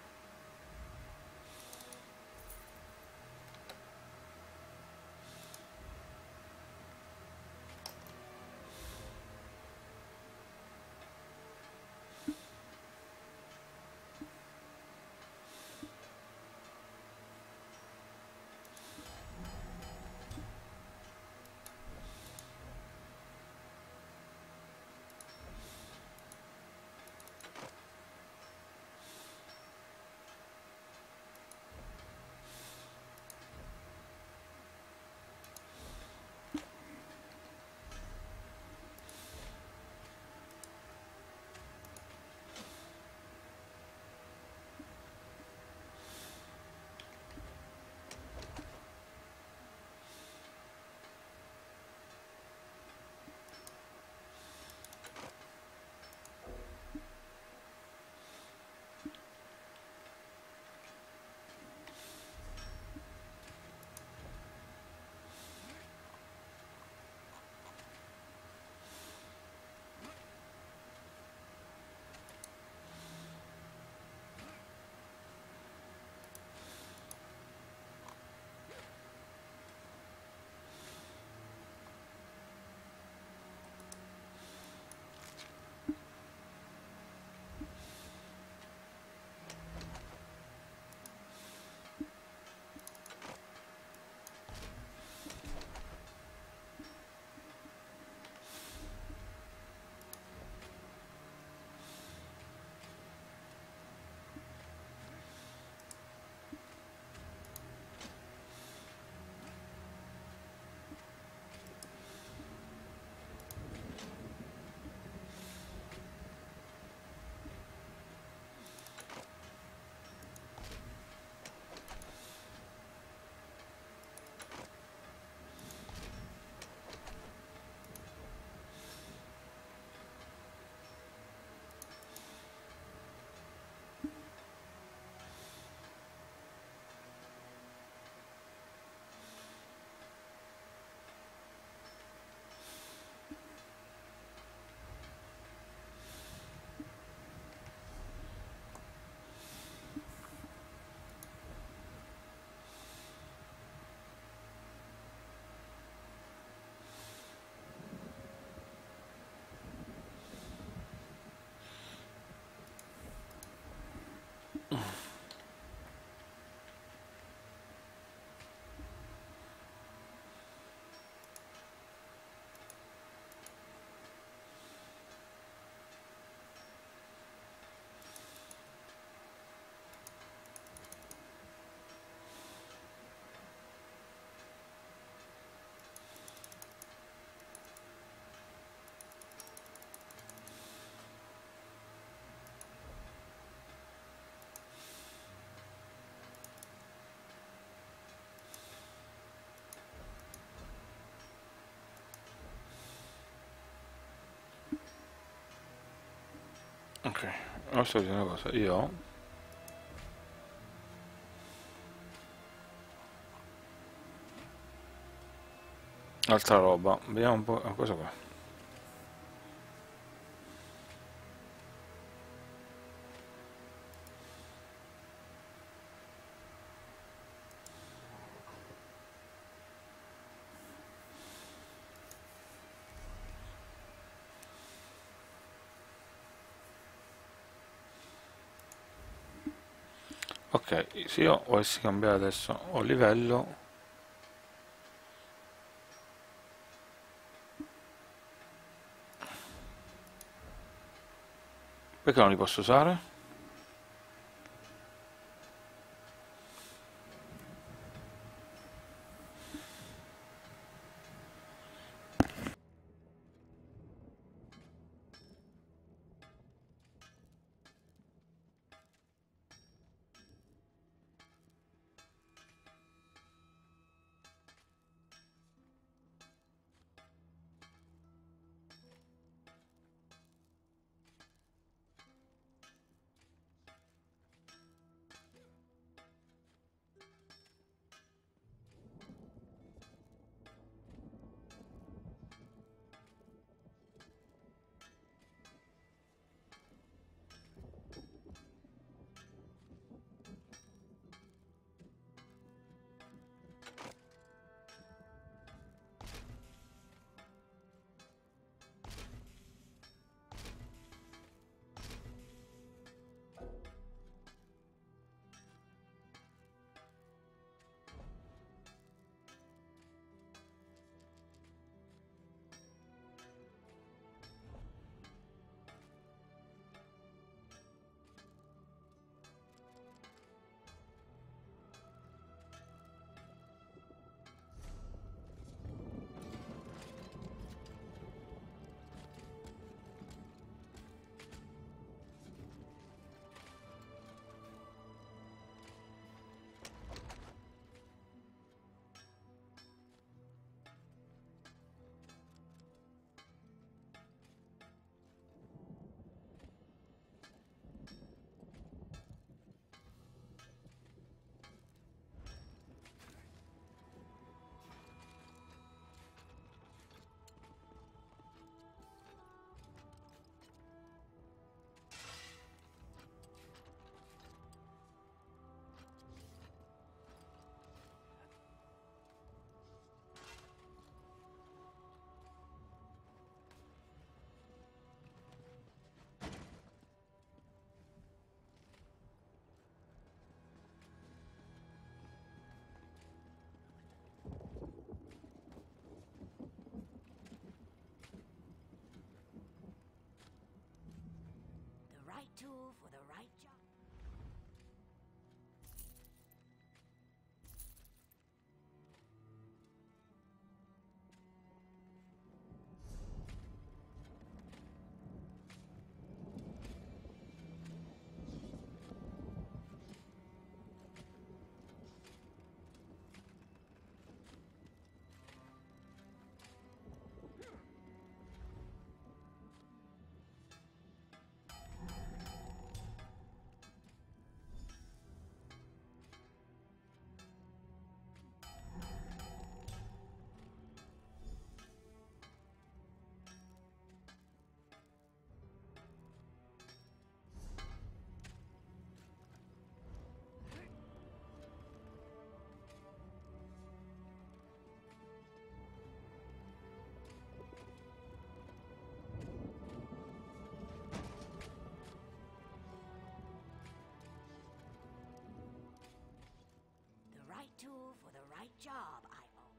S1: Ok, non sto dicendo una cosa, io altra roba, vediamo un po', cosa qua. Ok, se io volessi cambiare adesso o livello, perché non li posso usare?
S3: right tool for the right job. The right tool for the right job, I own.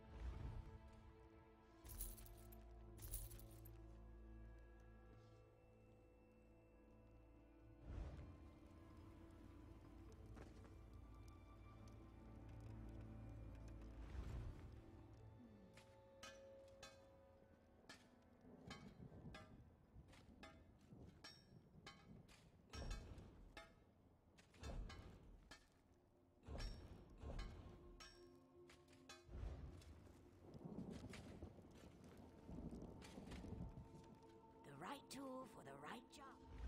S3: The right tool for the right job.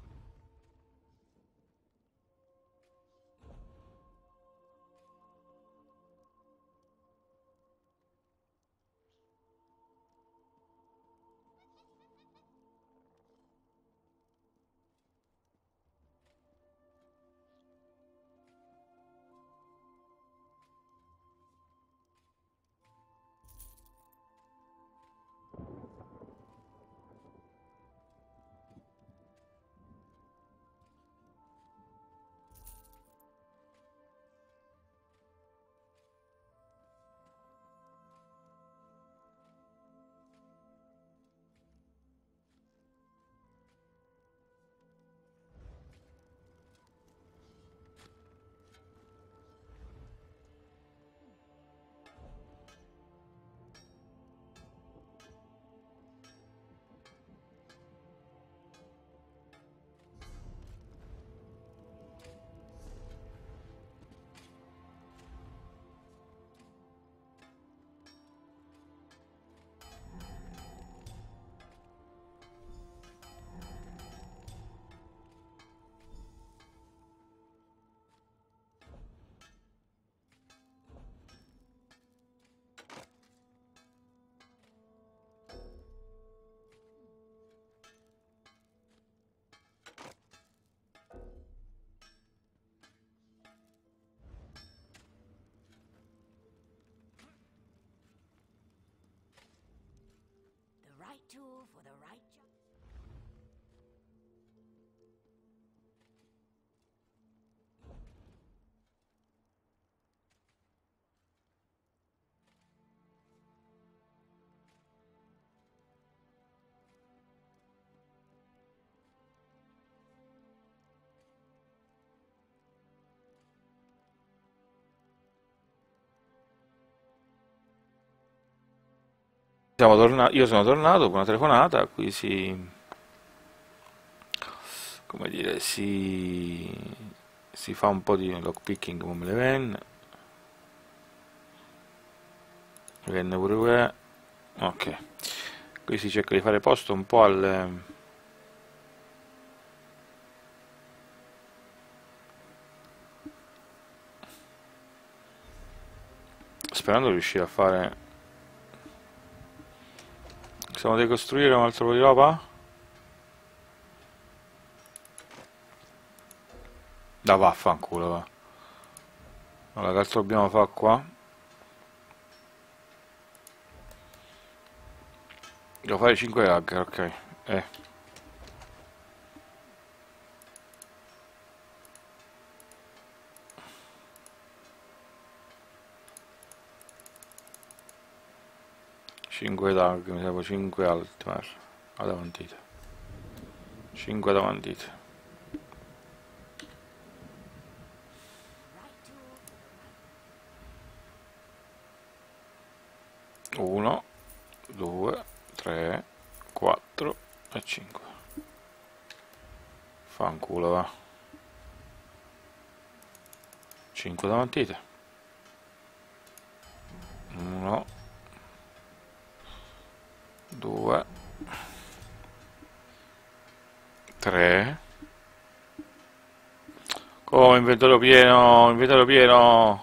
S3: The right tool for the right job.
S1: Io sono tornato con una telefonata, qui come dire, si fa un po' di lockpicking come le venne pure qui, ok, qui si cerca di fare posto un po' sperando di riuscire a fare. Possiamo decostruire un altro po' di roba? Da vaffanculo, va. Allora, che altro dobbiamo fare qua? Devo fare 5 lag, ok. Cinque tag, mi servono 5 alt ad avantite. 5 ad avantite. 1, 2, 3, 4 e 5. Fanculo, va. 5 davanti a te. 1, 2, 3. Come inventario pieno, inventario pieno.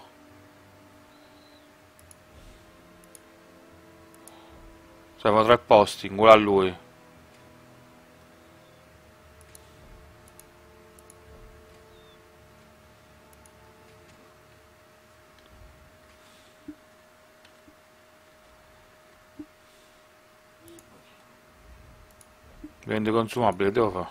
S1: Siamo 3 posti, in culo a lui. Vende consumabile, che devo fare?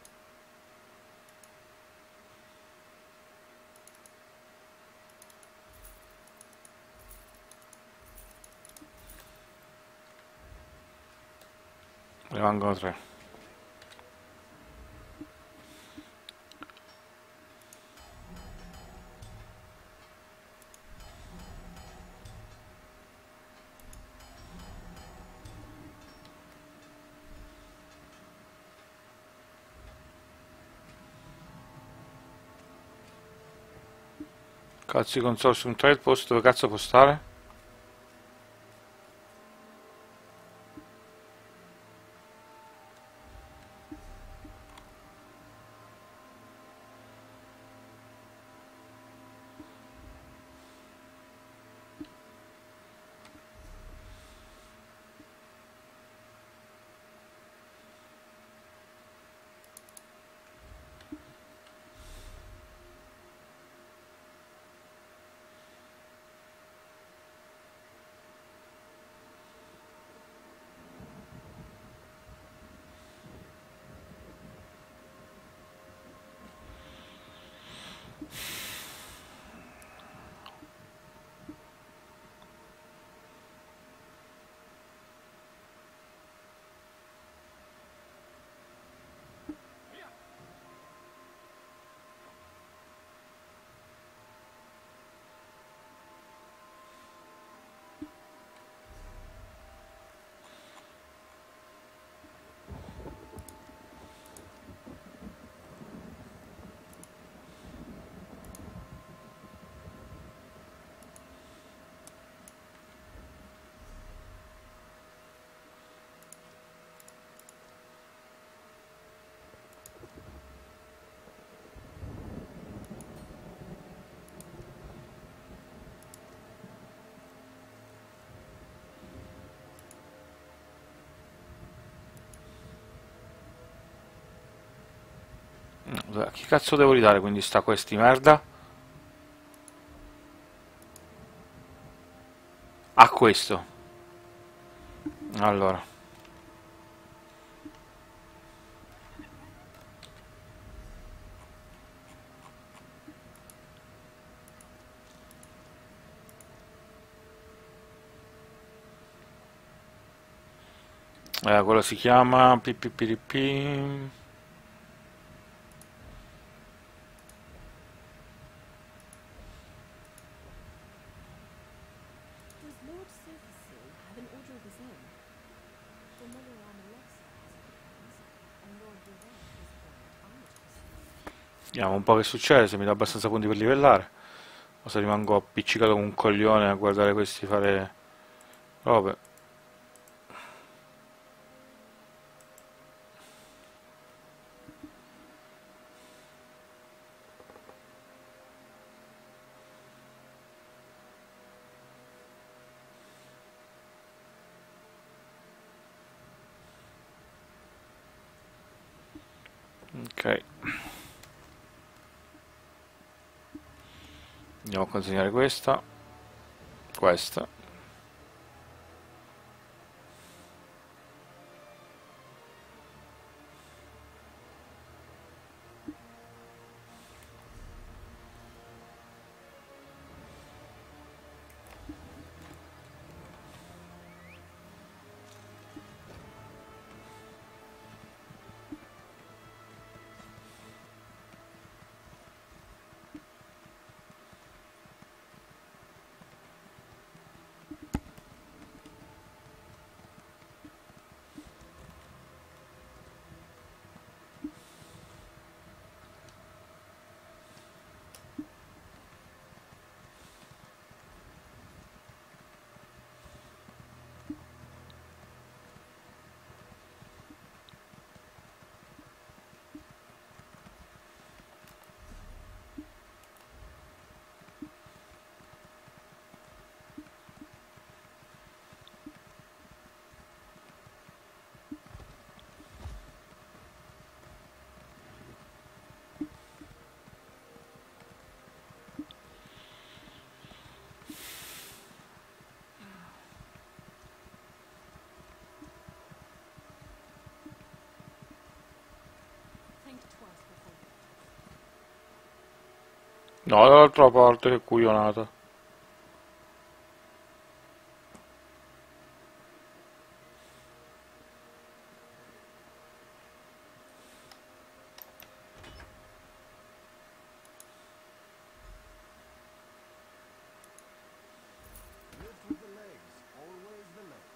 S1: Ne rimangono 3. Cazzo di consortium trade post, dove cazzo può stare? Chi cazzo devo ridare quindi sta questi merda? A questo. Allora. Quello si chiama PPPP.
S3: Does Lord Silverseal have an order of his own? Familiar Amalessa has a and Lord Revenge has a Armitage.
S1: Vediamo un po' che succede, se mi dà abbastanza punti per livellare. O se rimango appiccicato come un coglione a guardare questi fare robe. Ok. Andiamo a consegnare questa. Questa. No, dall'altra parte, che cuglionata.
S4: Lift with the legs, always the legs.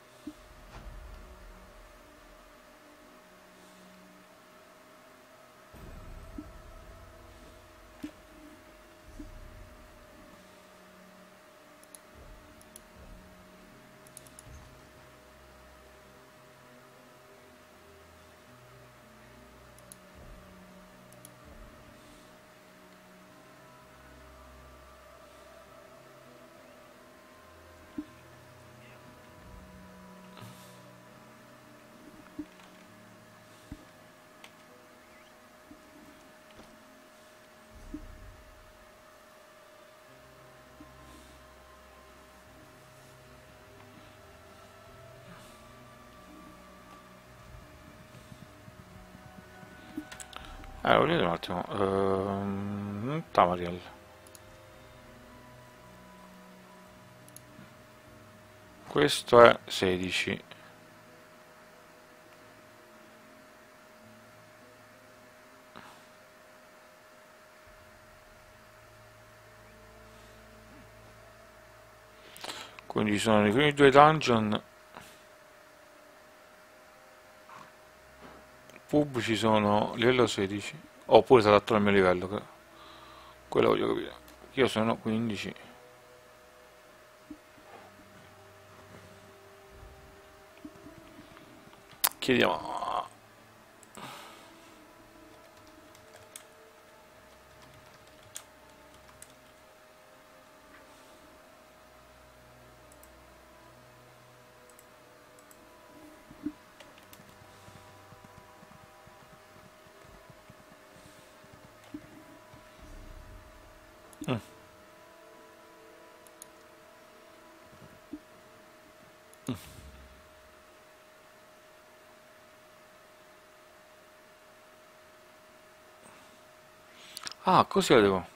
S1: Voglio vedere un attimo. Tamariel. Questo è 16. Quindi ci sono i primi due dungeon. Pub ci sono livello 16. Oppure si adattano al mio livello. Quello voglio capire. Io sono 15. Chiediamo. Ah, così la devo.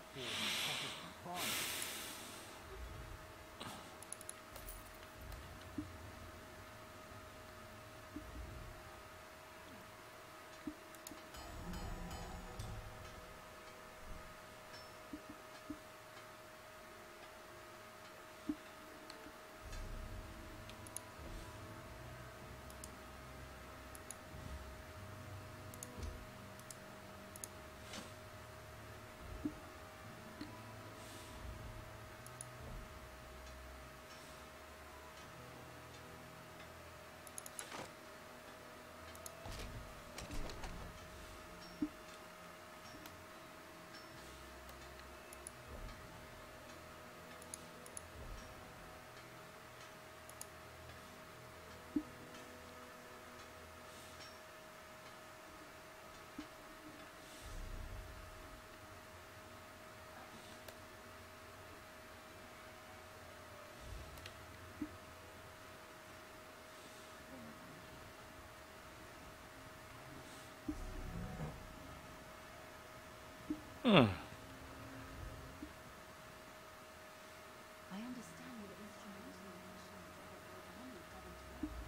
S1: Mm.
S2: I understand that instrumental machines are only governed to work.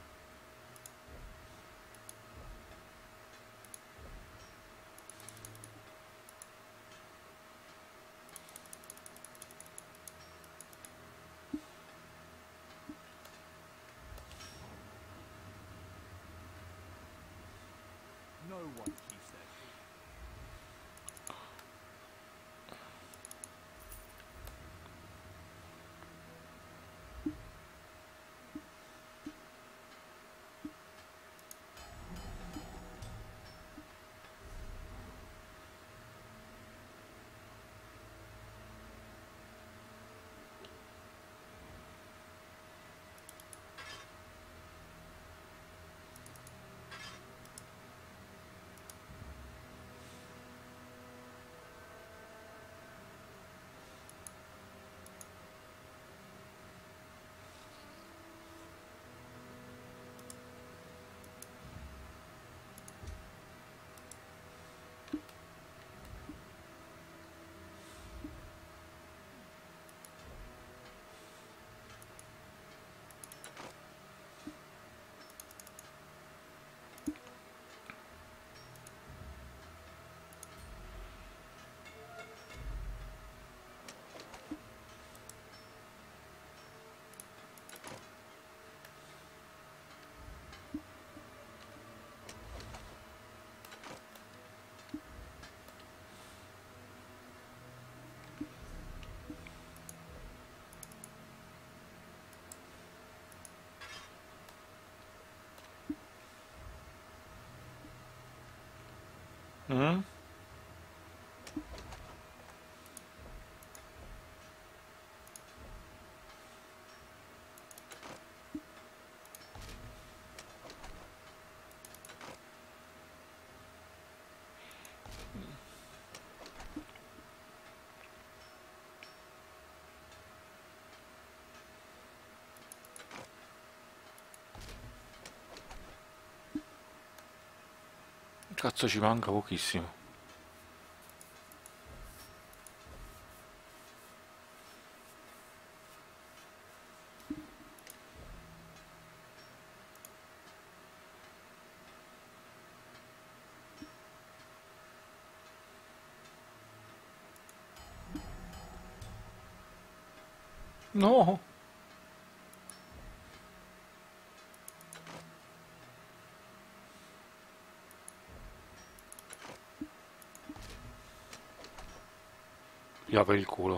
S4: No one keeps their cool.
S1: Mm? Cazzo, ci manca pochissimo. No! Io per il culo.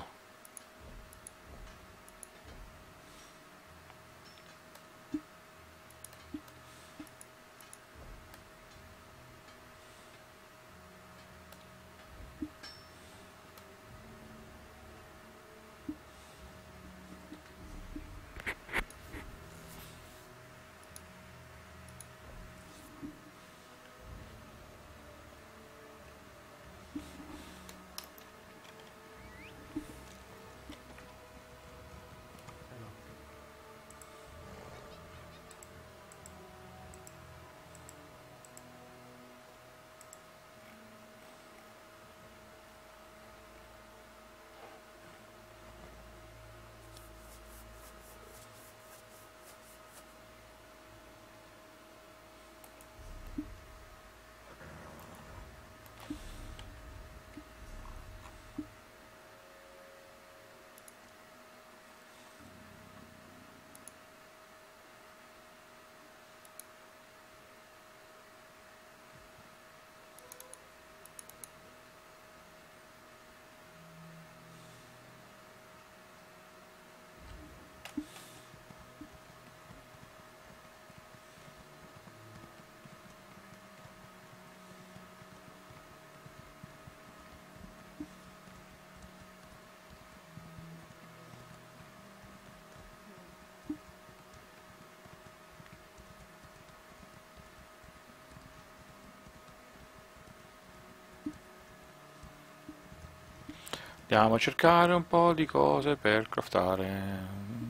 S1: Andiamo a cercare un po' di cose per craftare.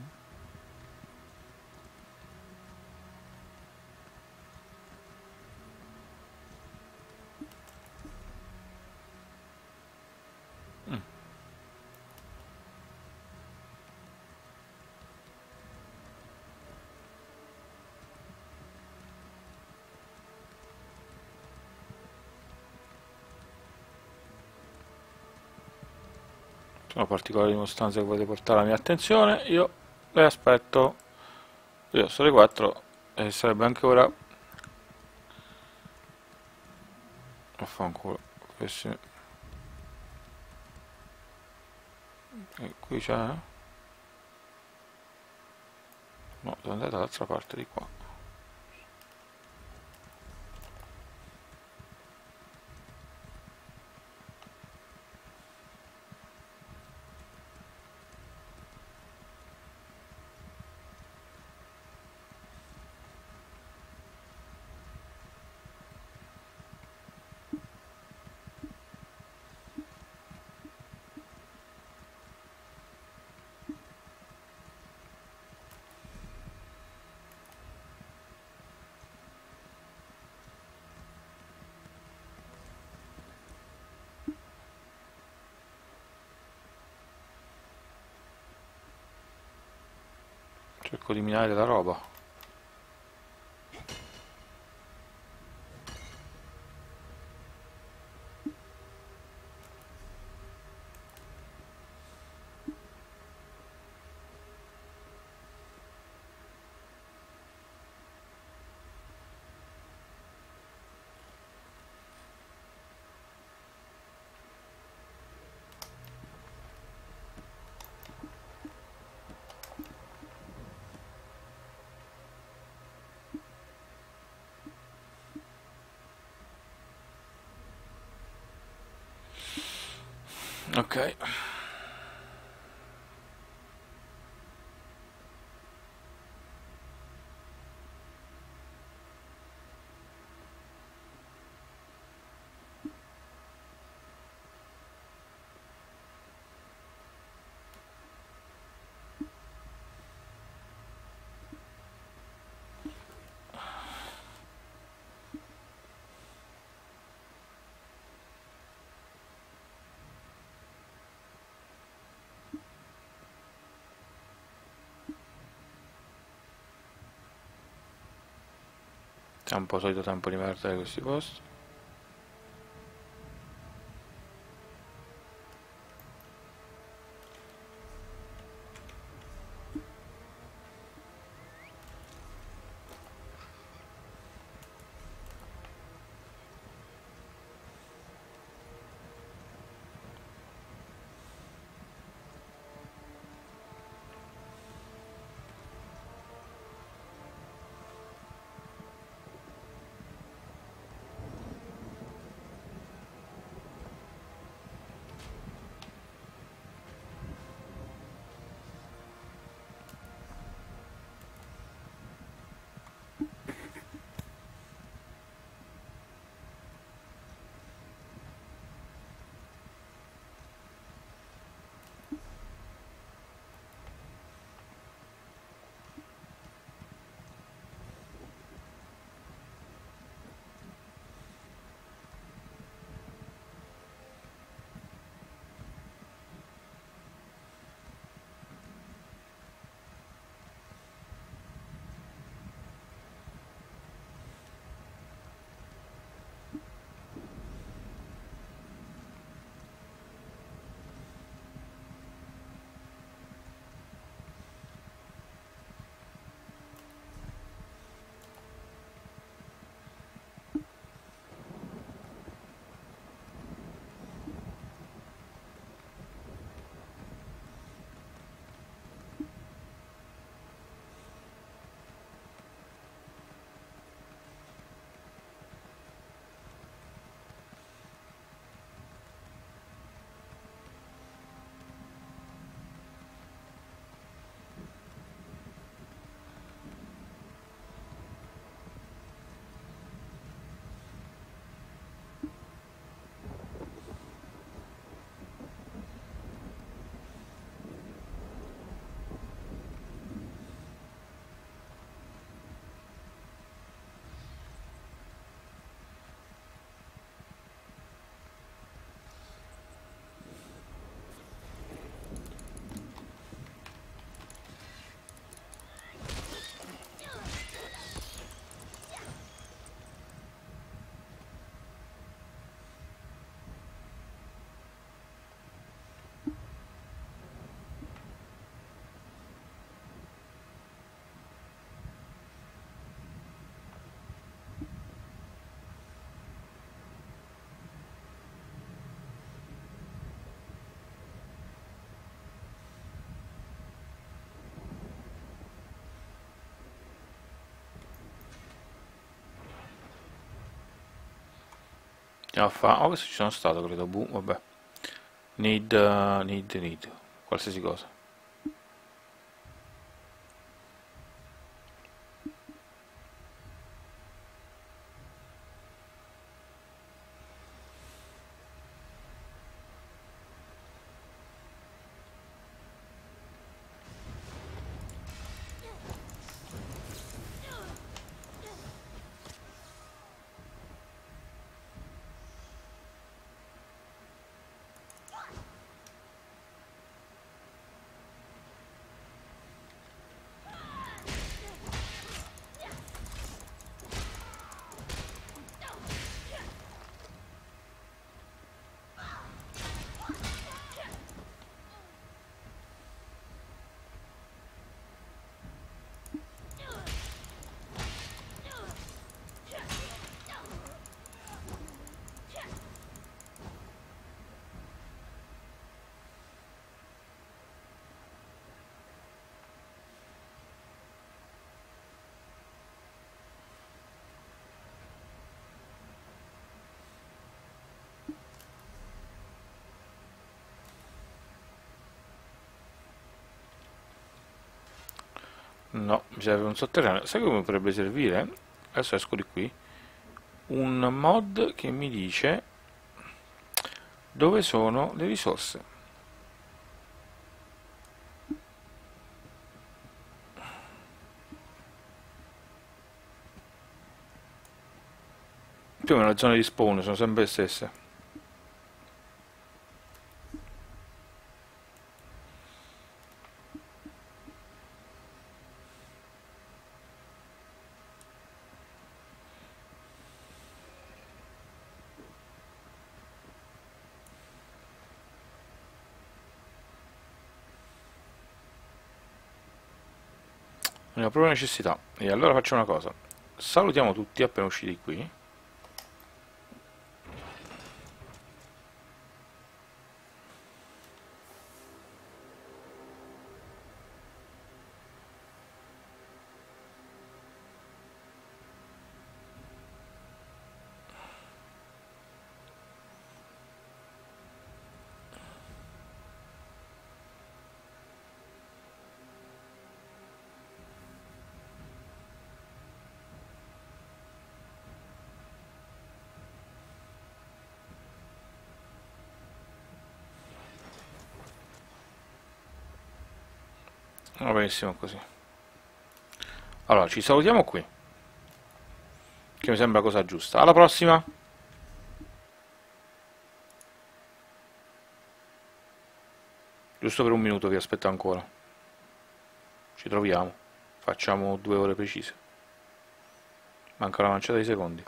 S1: Sono particolari dimostranze che volete portare alla mia attenzione, io le aspetto. Io sono le 4 e sarebbe anche ora. Affanculo. Questi. E qui c'è? No, devo andare dall'altra parte di qua. Cerco di minare la roba. Ok. C'è un po' solito tempo di merda di questi posti. Andiamo a fare... Oh, questo ci sono stato, credo. Boh, vabbè. Need. Qualsiasi cosa. No, mi serve un sotterraneo. Sai come potrebbe servire? Adesso esco di qui. Un mod che mi dice dove sono le risorse. Più o meno le zone di spawn sono sempre le stesse. Non ho proprio necessità. E allora facciamo una cosa. Salutiamo tutti appena usciti qui. Va benissimo così. Allora, ci salutiamo qui, che mi sembra cosa giusta. Alla prossima! Giusto per un minuto vi aspetto ancora. Ci troviamo. Facciamo 2 ore precise. Manca una manciata di secondi.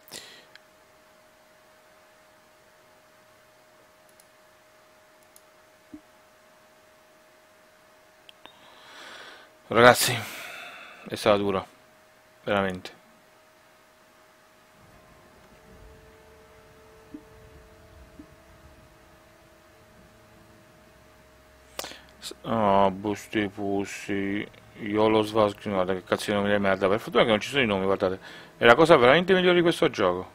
S1: Ragazzi, è stata dura, veramente. Oh, busti pussi, io lo svasco, guarda che cazzo di nomi di merda, per fortuna che non ci sono i nomi, guardate. È la cosa veramente migliore di questo gioco.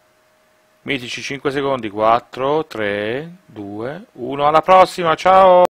S1: Mitici 5 secondi, 4, 3, 2, 1, alla prossima, ciao!